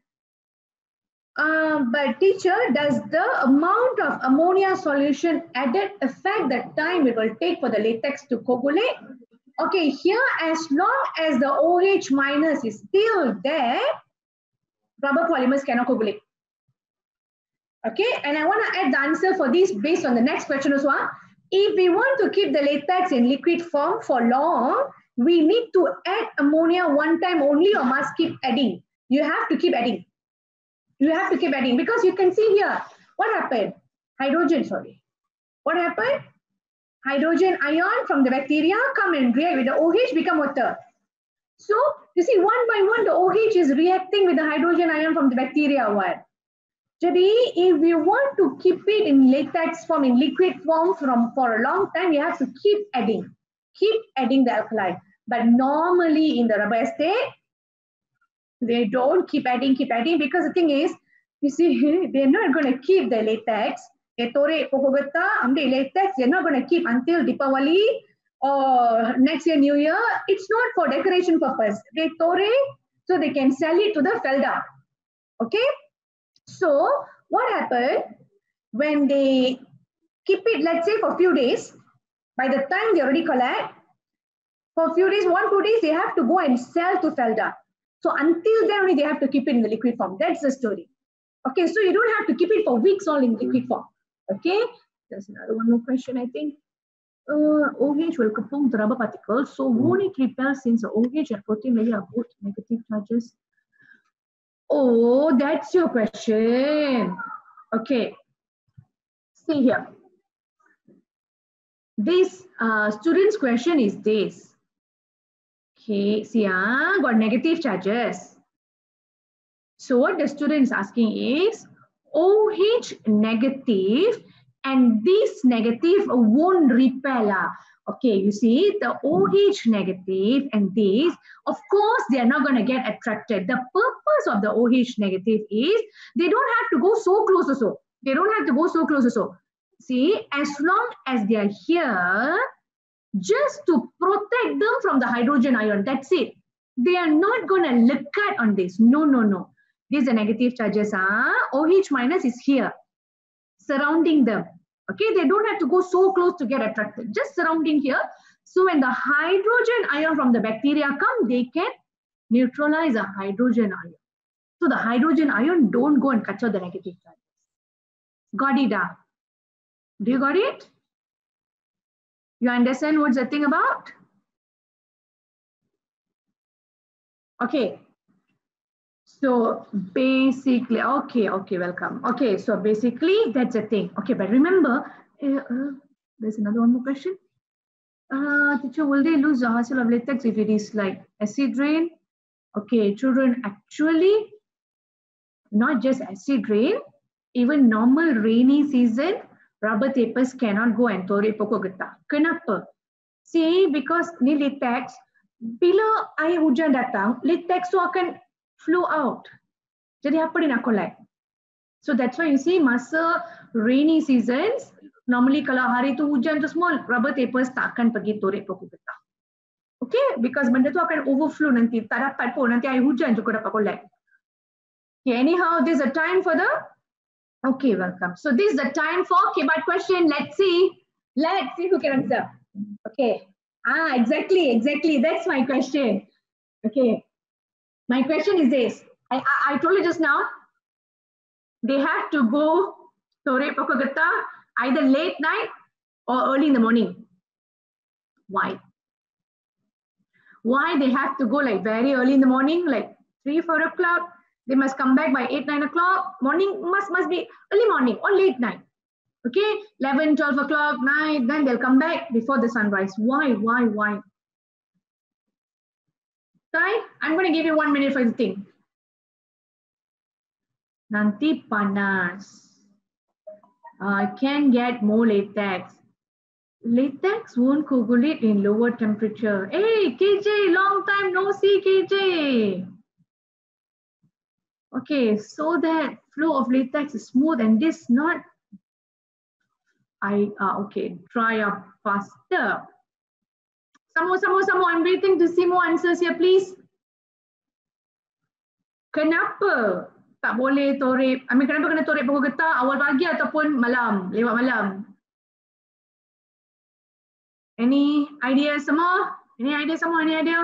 uh, but teacher, does the amount of ammonia solution added affect the time it will take for the latex to coagulate? Okay, here as long as the OH minus is still there, rubber polymers cannot coagulate. Okay, and I want to add the answer for this based on the next question as well. If we want to keep the latex in liquid form for long, we need to add ammonia one time only or must keep adding. You have to keep adding. You have to keep adding because you can see here, what happened? Hydrogen, sorry. What happened? Hydrogen ion from the bacteria come and react with the OH, become water. So, you see, one by one, the OH is reacting with the hydrogen ion from the bacteria. What? Jadi, if you want to keep it in latex form, in liquid form from, for a long time, you have to keep adding. Keep adding the alkali. But normally in the rubber estate, they don't keep adding, keep adding because the thing is, you see, they're not going to keep the latex. Etore pokogata, amde latex, they're not going to keep until Deepavali or next year, New Year. It's not for decoration purpose. They tore so they can sell it to the Felda. Okay? So, what happened when they keep it, let's say, for a few days, by the time they already collect, for a few days, one, two days, they have to go and sell to Felda. So, until then only they have to keep it in the liquid form. That's the story. Okay, so you don't have to keep it for weeks all in liquid form. Okay, there's another one more question, I think. Uh, OH will compose the rubber particles, so won't it repel since the OH and protein layer are both negative charges? Oh, that's your question. Okay, see here. this uh, student's question is this. Okay, see, ah, got negative charges. So what the student is asking is OH negative and this negative won't repel. Ah. Okay, you see the OH negative and this, of course, they are not going to get attracted. The purpose of the OH negative is they don't have to go so close also. They don't have to go so close also. See, as long as they are here, just to protect them from the hydrogen ion, that's it. They are not going to look at on this. No, no, no. These are negative charges. Huh? OH minus is here, surrounding them. Okay, they don't have to go so close to get attracted, just surrounding here. So when the hydrogen ion from the bacteria come, they can neutralize the hydrogen ion. So the hydrogen ion don't go and capture the negative charges. Got it? Ah? Do you got it? You understand what's the thing about? Okay. So basically, okay, okay, welcome. Okay, so basically that's the thing. Okay, but remember, uh, uh, there's another one more question. Uh, teacher, will they lose the hassle of latex if it is like acid rain? Okay, children, actually, not just acid rain, even normal rainy season, rubber tapers cannot go and torek pokok getah. Kenapa? See, because ni latex, bila air hujan datang, latex tu akan flow out. Jadi apa dia nak collect? So that's why you see masa rainy seasons, normally kalau hari tu hujan tu semua, rubber tapers tak akan pergi torek pokok getah. Okay, because benda tu akan overflow nanti, tak dapat pun, nanti air hujan tu kau dapat collect. Okay, anyhow, this is a time for the, okay, welcome. So this is the time for K-Bart question. Let's see, let's see who can answer. Okay, ah, exactly, exactly, that's my question. Okay. My question is this. I, I, I told you just now, they have to go torek pokok getah either late night or early in the morning. Why? Why they have to go like very early in the morning, like three, four o'clock? They must come back by eight, nine o'clock. Morning must, must be early morning or late night. Okay, eleven, twelve o'clock, night, then they'll come back before the sunrise. Why, why, why? Sai, I'm going to give you one minute for the thing. Nanti panas. I uh, can get more latex. Latex won't coagulate in lower temperature. Hey, K J, long time no see, K J. Okay, so that flow of latex is smooth and this not. I, uh, okay, dry up faster. Some more, some more, some more. I'm waiting to see more answers here, please. Kenapa tak boleh torek? I mean, kenapa kena torek pokok getah awal pagi ataupun malam, lewat malam? Any idea some more? Any idea some more? Any idea?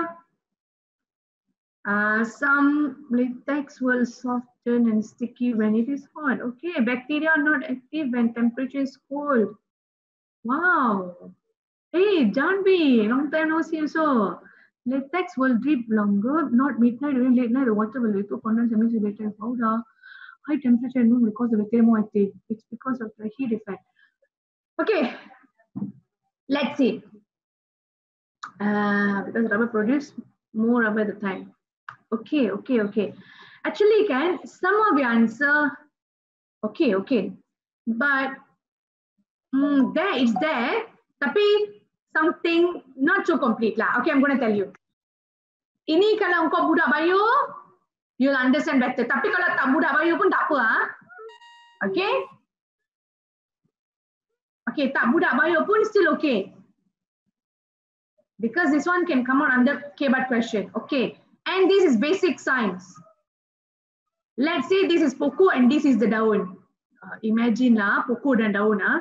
Uh, some latex will soften and sticky when it is hot. Okay, bacteria are not active when temperature is cold. Wow. Hey, Janvi, long time no see also. Latex will drip longer, not midnight, during late night, the water will vapor condense and mix with latex powder. High temperature no because the bacteria more active. It's because of the heat effect. Okay, let's see. Uh, because rubber produce more rubber at the time. Okay, okay, okay. Actually, can some of your answer, okay, okay. But mm, there is there, tapi something not so complete lah. Okay, I'm going to tell you. Ini kalau engkau budak bio, you'll understand better. Tapi kalau tak budak bio pun tak apa. Ha? Okay? Okay, tak budak bio pun still okay. Because this one can come out under K-Bart question. Okay. And this is basic science. Let's say this is pokok and this is the daun. Uh, imagine lah, pokok dan daun. Ha?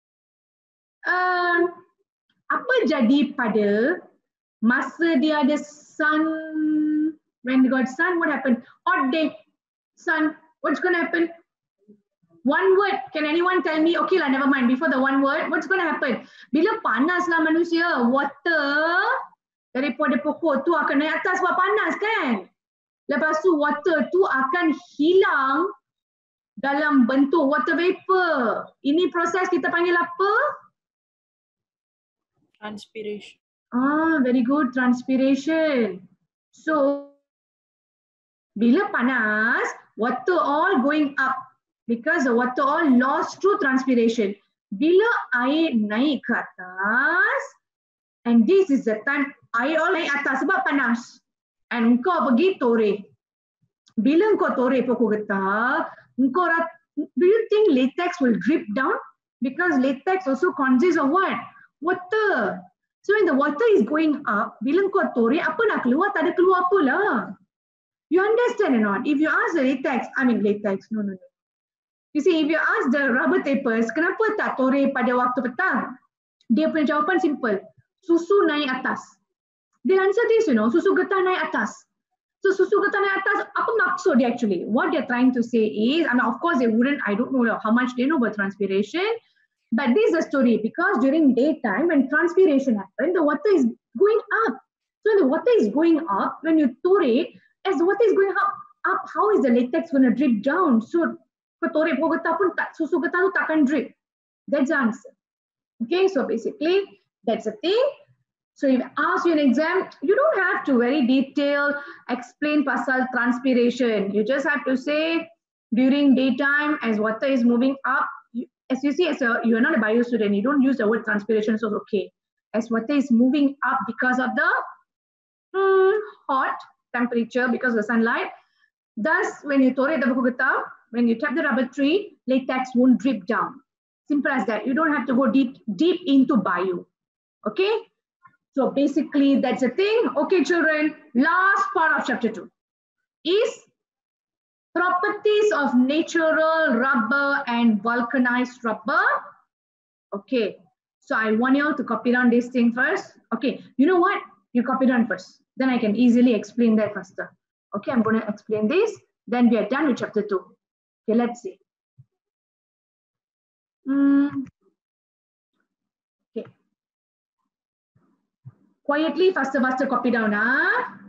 Uh, apa jadi pada masa dia ada sun, when they got sun, what happened? Hot day, sun, what's going to happen? One word, can anyone tell me? Okay lah, never mind, before the one word, what's going to happen? Bila panas lah manusia, water daripada pokok tu akan naik atas sebab panas kan? Lepas tu water tu akan hilang dalam bentuk water vapor. Ini proses kita panggil apa?
Transpiration.
Ah, very good. Transpiration. So, bila panas, water all going up because the water all lost through transpiration. Bila air naik ke atas, and this is the time air all naik atas sebab panas. And kau pergi tore. Bila kau tore pokok getah, kau rat, do you think latex will drip down? Because latex also consists of what? Water. So when the water is going up, bila kau tore, apa nak keluar? Tak ada keluar apa lah. You understand or not? If you ask the latex, I mean latex, no, no, no. You see, if you ask the rubber tapers, kenapa tak tore pada waktu petang? Dia punya jawapan simple. Susu naik atas. They answer this, you know, susu getah naik atas. So susu getah naik atas, apa maksud dia actually? What they're trying to say is, I mean, of course they wouldn't, I don't know how much they know about transpiration, but this is the story because during daytime when transpiration happens, the water is going up. So when the water is going up, when you tore it, as the water is going up, up, how is the latex going to drip down? So kau tore pokok getah pun tak, susu getah tu takkan drip. That's the answer. Okay, so basically that's the thing. So if I ask you an exam, you don't have to very detailed explain pasal transpiration. You just have to say during daytime as water is moving up, you, as you see, as a, you are not a bio student, you don't use the word transpiration, so it's okay. As water is moving up because of the hmm, hot temperature, because of the sunlight, thus when you tore the pokok getah, when you tap the rubber tree, latex won't drip down. Simple as that. You don't have to go deep, deep into bio. Okay? So basically that's the thing. Okay, children, last part of chapter two is properties of natural rubber and vulcanized rubber. Okay, so I want you all to copy down this thing first. Okay, you know what? You copy down first. Then I can easily explain that faster. Okay, I'm going to explain this. Then we are done with chapter two. Okay, let's see. Hmm. Okay. Quietly, faster, faster, copy down. Huh?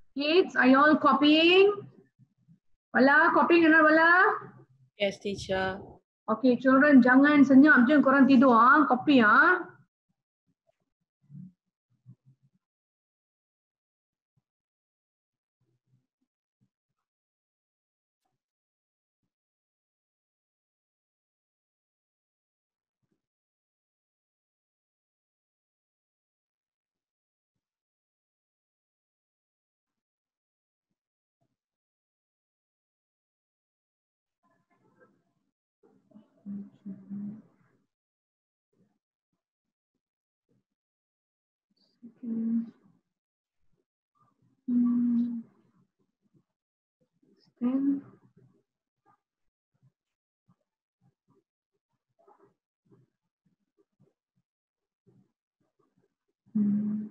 Kids, are you all copying? Wala, copying and wala?
Yes, teacher.
Okay, children, jangan senyap je korang tidur ah, copy ah. Hmm. Then hmm.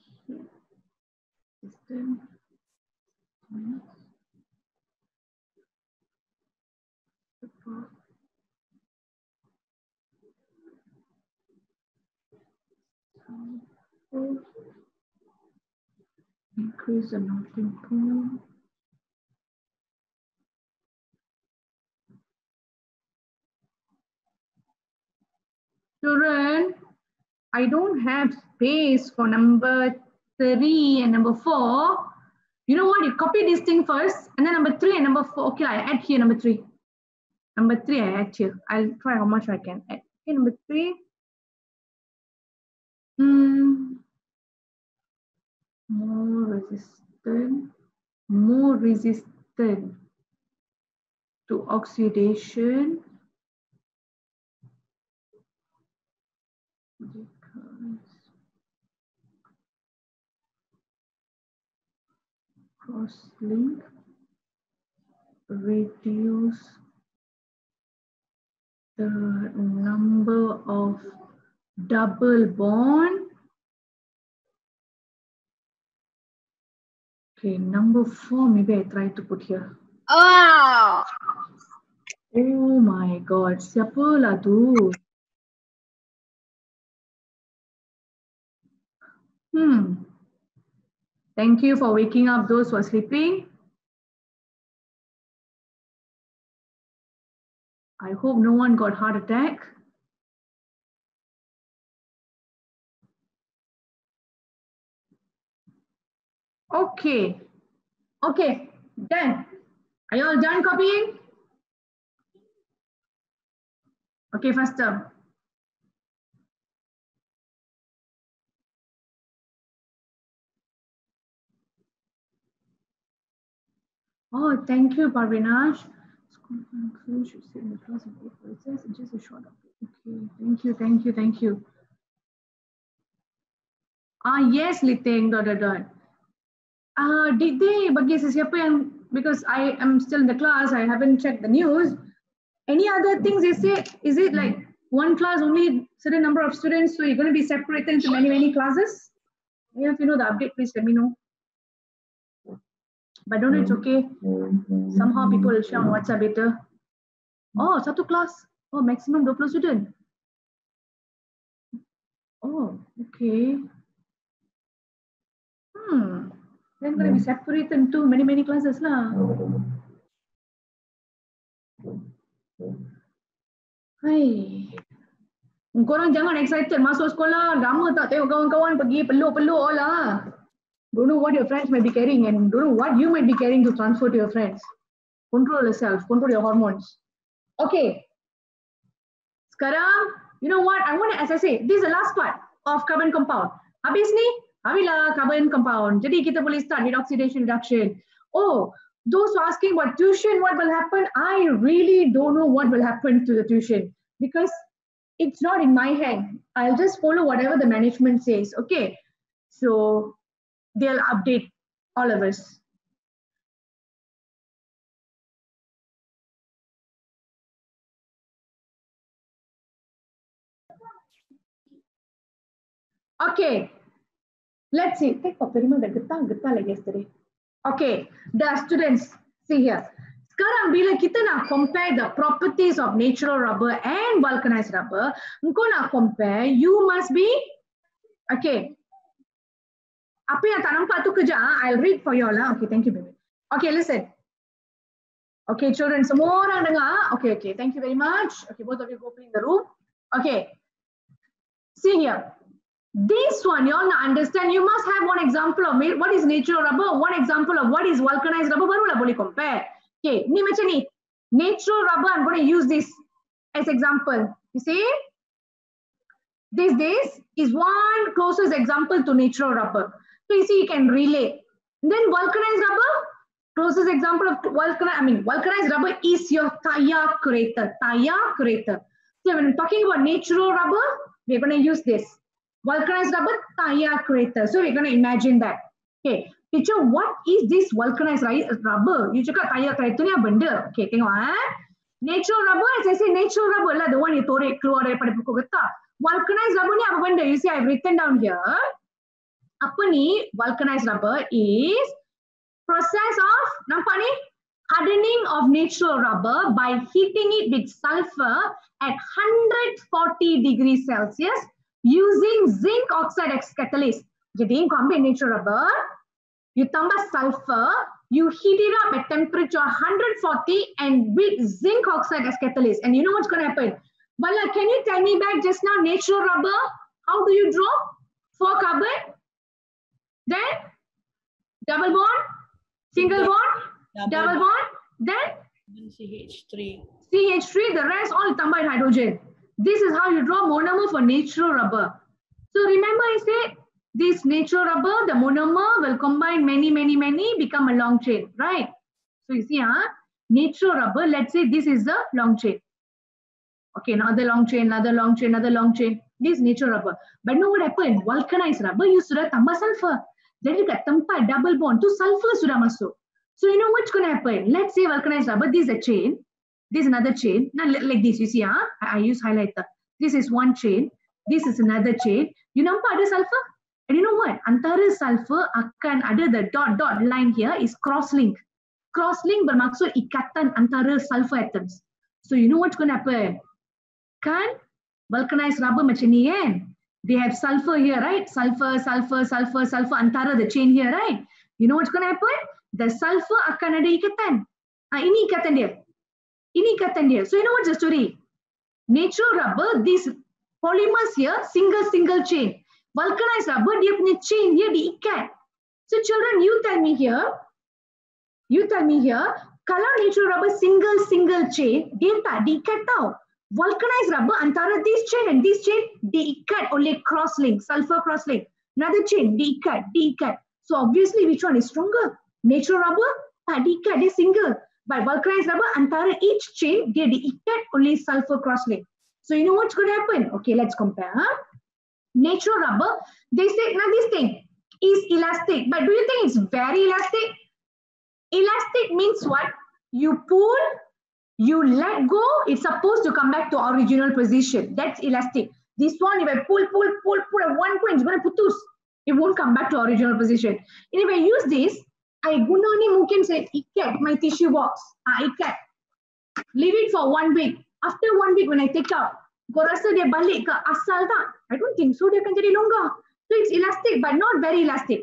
System. Hmm. Support. Um, Increase the melting point. Children, I don't have space for number three and number four. You know what? You copy this thing first, and then number three and number four. Okay, I add here number three. Number three, I add here. I'll try how much I can add. Okay, number three. Hmm. More resistant. More resistant to oxidation. Because cross-link reduce the number of double bond. Okay, number four, maybe I try to put here.
Oh.
Oh my God, siapa lah tu? Hmm. Thank you for waking up those who are sleeping. I hope no one got heart attack. Okay. Okay, done. Are you all done copying? Okay, faster. Oh, thank you, Parvinash. Should sit in the class and wait for recess. It's just a short update. Okay, thank you, thank you, thank you. Ah, yes, Liteng, dot, dot, dot. Uh, did they bagi sesiapa yang, because I am still in the class, I haven't checked the news. Any other things they say? Is it like one class only certain number of students, so you're going to be separated into many, many classes? If you know the update, please let me know. But don't know, it's okay. Somehow people will share on WhatsApp later. Oh, satu class. Oh, maximum twenty student. Oh, okay. Hmm. Then going to be separated into many, many classes lah. Hai. Korang jangan excited masuk sekolah. Lama tak tengok kawan-kawan pergi peluk-peluk all lah. Don't know what your friends might be carrying and don't know what you might be carrying to transfer to your friends. Control yourself. Control your hormones. Okay. Sekarang, you know what? I want to, as I say, this is the last part of carbon compound. Habis ni, habislah carbon compound. Jadi kita boleh start with oxidation reduction. Oh, those who are asking about tuition, what will happen? I really don't know what will happen to the tuition because it's not in my hand. I'll just follow whatever the management says. Okay. So they'll update all of us. Okay. Let's see. Take up the getah, getah like yesterday. Okay. The students, see here. Sekarang bila kita nak compare the properties of natural rubber and vulcanized rubber, engkau nak compare, you must be, okay. Apa yang tak nampak tu kejap. I'll read for you all. Okay, thank you, baby. Okay, listen. Okay, children, semua orang dengar. Okay, okay, thank you very much. Okay, both of you go clean the room. Okay, see here. This one, you all understand, you must have one example of what is natural rubber, one example of what is vulcanized rubber, barulah boleh compare. Okay, ni macam ni. Natural rubber, I'm going to use this as example. You see? This, this is one closest example to natural rubber. So you see, you can relate. Then vulcanized rubber, closest example of vulcanized, I mean, vulcanized rubber is your tire crater, tire crater. So when I'm talking about natural rubber, we're going to use this. Vulcanized rubber, tire crater. So we're going to imagine that. Okay, teacher, what is this vulcanized rubber? You cakap tire crater ni apa benda? Okay, tengok eh. Natural rubber, as I say, natural rubber lah, the one you torek keluar daripada pokok getah. Vulcanized rubber ni apa benda? You see, I've written down here. Apa ni? Vulcanized rubber is process of, nampak ni? Hardening of natural rubber by heating it with sulfur at one hundred forty degrees Celsius using zinc oxide as catalyst. Jadi, kau ambil natural rubber, you tambah sulfur, you heat it up at temperature one hundred forty and with zinc oxide as catalyst. And you know what's going to happen? Bala, can you tell me back just now, natural rubber, how do you draw? Four carbon, then double bond, single bond, double, double bond, then
C H three.
C H three, the rest all combined hydrogen. This is how you draw monomer for natural rubber. So remember I said, this natural rubber, the monomer will combine many, many, many, become a long chain, right? So you see, huh? Natural rubber, let's say this is the long chain. Okay, another long chain, another long chain, another long chain. This is natural rubber. But know what happened? Vulcanized rubber, you sudah tambah sulfur. Jadi kat tempat double bond tu sulfur sudah masuk. So you know what's going to happen? Let's say vulcanized rubber, this is a chain. This is another chain. Now like this, you see, huh? I, I use highlighter. This is one chain. This is another chain. You nampak ada sulfur? And you know what? Antara sulfur akan ada the dot dot line here is cross-link. Cross-link bermaksud ikatan antara sulfur atoms. So you know what's going to happen? Kan? Vulcanized rubber macam ni kan? They have sulfur here, right? Sulfur, sulfur, sulfur, sulfur antara the chain here, right? You know what's going to happen? The sulfur akan ada ikatan. Ah, ini ikatan dia. Ini ikatan dia. So you know what's the story? Natural rubber, these polymers here, single, single chain. Vulcanized rubber, dia punya chain here diikat. So children, you tell me here, you tell me here, kalau natural rubber single, single chain, dia tak diikat tau. Vulcanized rubber antara this chain and this chain diikat oleh cross-link, sulfur cross-link. Another chain diikat, diikat. So obviously which one is stronger? Natural rubber tak diikat, dia single. But vulcanized rubber antara each chain dia diikat oleh sulfur cross-link. So you know what's going to happen? Okay, let's compare. Huh? Natural rubber, they say now this thing is elastic, but do you think it's very elastic? Elastic means what? You pull, you let go, it's supposed to come back to original position. That's elastic. This one, if I pull, pull, pull, pull at one point, it's going to putus. It won't come back to original position. And if I use this, I guna ni mungkin saya ikat my tissue box. Ah, ikat. Leave it for one week. After one week when I take out, kau rasa dia balik ke asal tak? I don't think so. Dia akan jadi longgar. So it's elastic but not very elastic.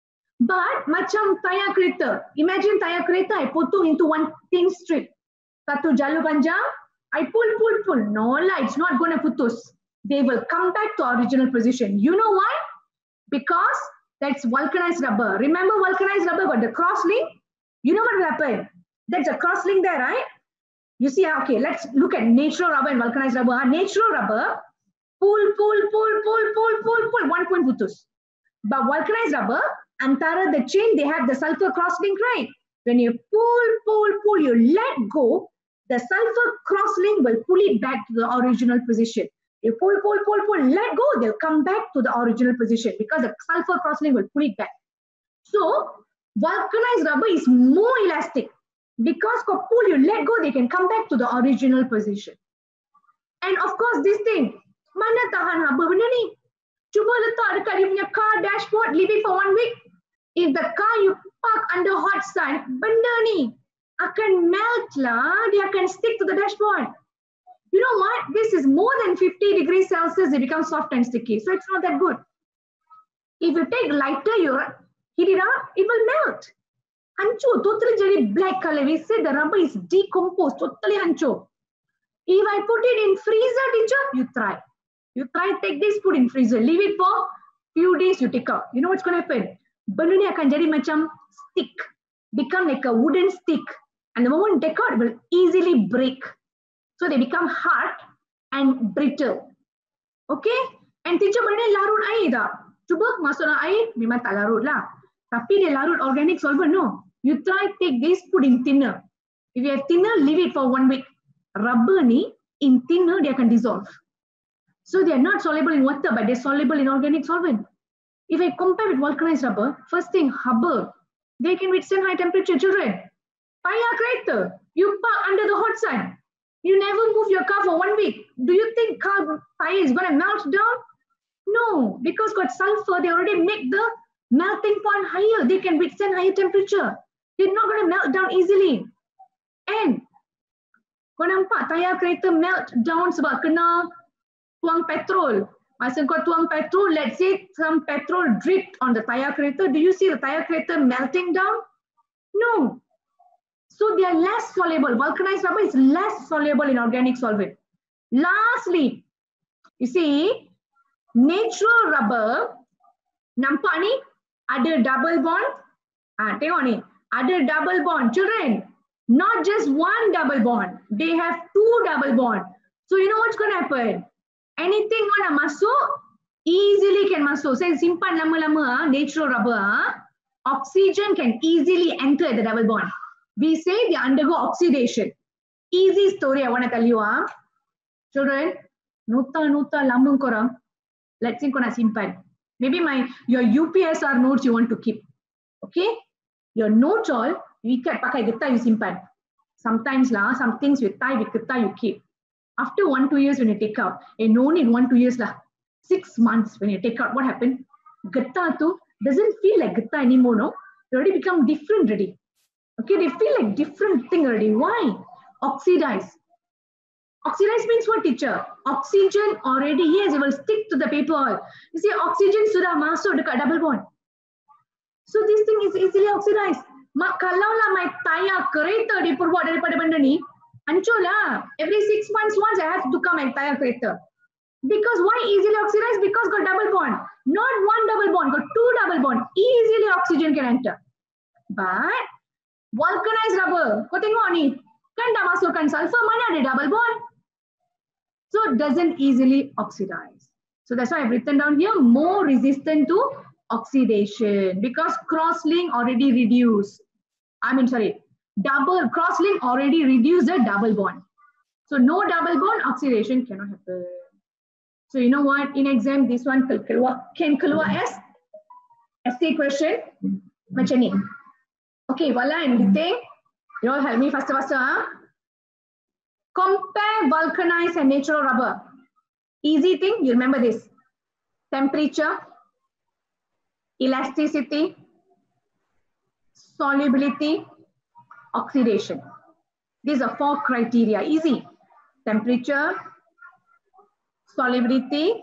But macam tayar kereta. Imagine tayar kereta, I potong into one thin strip. Satu jalur panjang, I pull, pull, pull. No lah, it's not going to putus. They will come back to original position. You know why? Because that's vulcanized rubber. Remember vulcanized rubber got the cross link? You know what will happen? There's a cross link there, right? You see, okay, let's look at natural rubber and vulcanized rubber. Natural rubber, pull, pull, pull, pull, pull, pull, pull, one point putus. But vulcanized rubber, antara the chain, they have the sulfur cross link, right? When you pull, pull, pull, you let go, the sulfur cross link will pull it back to the original position. You pull, pull, pull, pull, let go, they'll come back to the original position because the sulfur cross link will pull it back. So, vulcanized rubber is more elastic. Because kau pull, you let go, they can come back to the original position. And of course, this thing, mana tahan haba benda ni? Cuba letak dekat dia punya car dashboard, leave it for one week. If the car you park under hot sun, benda ni akan melt lah, dia akan stick to the dashboard. You know what? This is more than fifty degrees Celsius, it becomes soft and sticky. So it's not that good. If you take lighter, you heat it up, it will melt. Hancur, totally jadi black color. We say the rubber is decomposed, totally hancur. If I put it in freezer, teacher, you try. You try, take this, put in freezer, leave it for few days, you take out. You know what's going to happen? Benda ni akan jadi macam stick, become like a wooden stick. And the moment you take out, it will easily break. So they become hard and brittle. Okay? And teacher, benda ni larut air tak? Cuba masuk dalam air, memang tak larut lah. Tapi dia larut organic solvent, no. You try, take this, put in thinner. If you have thinner, leave it for one week. Rubber ni, in thinner, dia akan dissolve. So they are not soluble in water, but they're soluble in organic solvent. If I compare with vulcanized rubber, first thing, rubber, they can withstand high temperature. Children, tire crater, you park under the hot sun. You never move your car for one week. Do you think car tire is going to melt down? No, because got sulfur, they already make the melting point higher. They can withstand higher temperature. They're not going to melt down easily. And kau nampak tire crater melt down sebab kena tuang petrol. Masa kau tuang petrol, let's say some petrol dripped on the tire crater. Do you see the tire crater melting down? No. So they are less soluble. Vulcanized rubber is less soluble in organic solvent. Lastly, you see, natural rubber, nampak ni, ada double bond. Ah, tengok ni, ada double bond. Children, not just one double bond. They have two double bond. So you know what's going to happen? Anything wanna masuk, easily can masuk. Saya simpan lama-lama, ah, natural rubber. Ah, oxygen can easily enter the double bond. We say they undergo oxidation. Easy story I want to tell you. Ah. Children, nota-nota lama korang, let's say kau nak simpan. Maybe my your U P S R notes you want to keep. Okay? Your notes all, you ikat pakai getah, you simpan. Sometimes lah, some things you tie with getah, you keep. After one, two years when you take out, eh, no need one, two years lah. Six months when you take out, what happened? Getah tu doesn't feel like getah anymore, no? They already become different already. Okay, they feel like different thing already. Why? Oxidize. Oxidize means what, teacher? Oxygen already, yes, it will stick to the paper. You see, oxygen sudah masuk dekat double bond. So this thing is easily oxidized. Mak, kalau lah my tire kereta diperbuat daripada benda ni, hancur lah. Every six months once I have to come and tire kereta. Because why easily oxidized? Because got double bond. Not one double bond, got two double bond. Easily oxygen can enter. But vulcanized rubber, kau tengok ni, kan dah masukkan sulfur, mana ada double bond? So it doesn't easily oxidize. So that's why I've written down here, more resistant to oxidation. Because cross-link already reduced. I mean, sorry, double cross-link already reduced the double bond. So no double bond, oxidation cannot happen. So you know what, in exam, this one can keluar as essay question, macam ni. Okay, Wala and Liting, you all help me faster, faster. Huh? Compare vulcanized and natural rubber. Easy thing, you remember this. Temperature, elasticity, solubility, oxidation. These are four criteria. Easy. Temperature, solubility,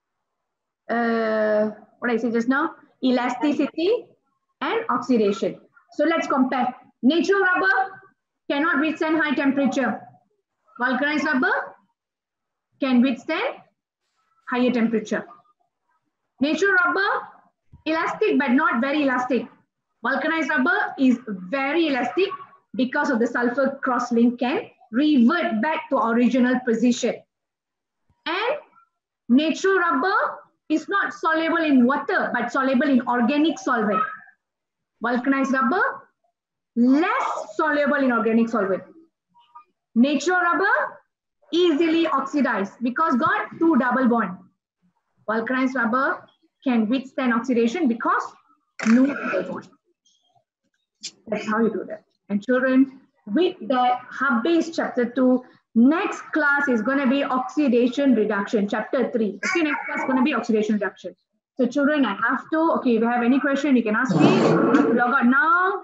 uh, what I say just now, elasticity, and oxidation. So let's compare. Natural rubber cannot withstand high temperature. Vulcanized rubber can withstand higher temperature. Natural rubber, elastic but not very elastic. Vulcanized rubber is very elastic because of the sulfur cross-link can revert back to original position. And natural rubber is not soluble in water but soluble in organic solvent. Vulcanized rubber, less soluble in organic solvent. Natural rubber, easily oxidized because got two double bond. Vulcanized rubber can withstand oxidation because no double bond. That's how you do that. And children, with that, Habis chapter two, next class is going to be oxidation reduction, chapter three. Okay, next class is going to be oxidation reduction. So children, I have to, okay, if you have any question, you can ask me. Log out now.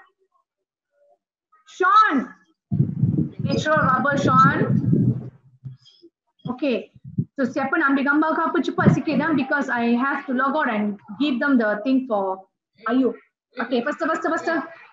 Sean, natural rubber, Sean. Okay, So siapa nak ambil gambar ke apa cepat sikit dah because I have to log out and give them the thing for Ayu. Okay, faster, faster, faster.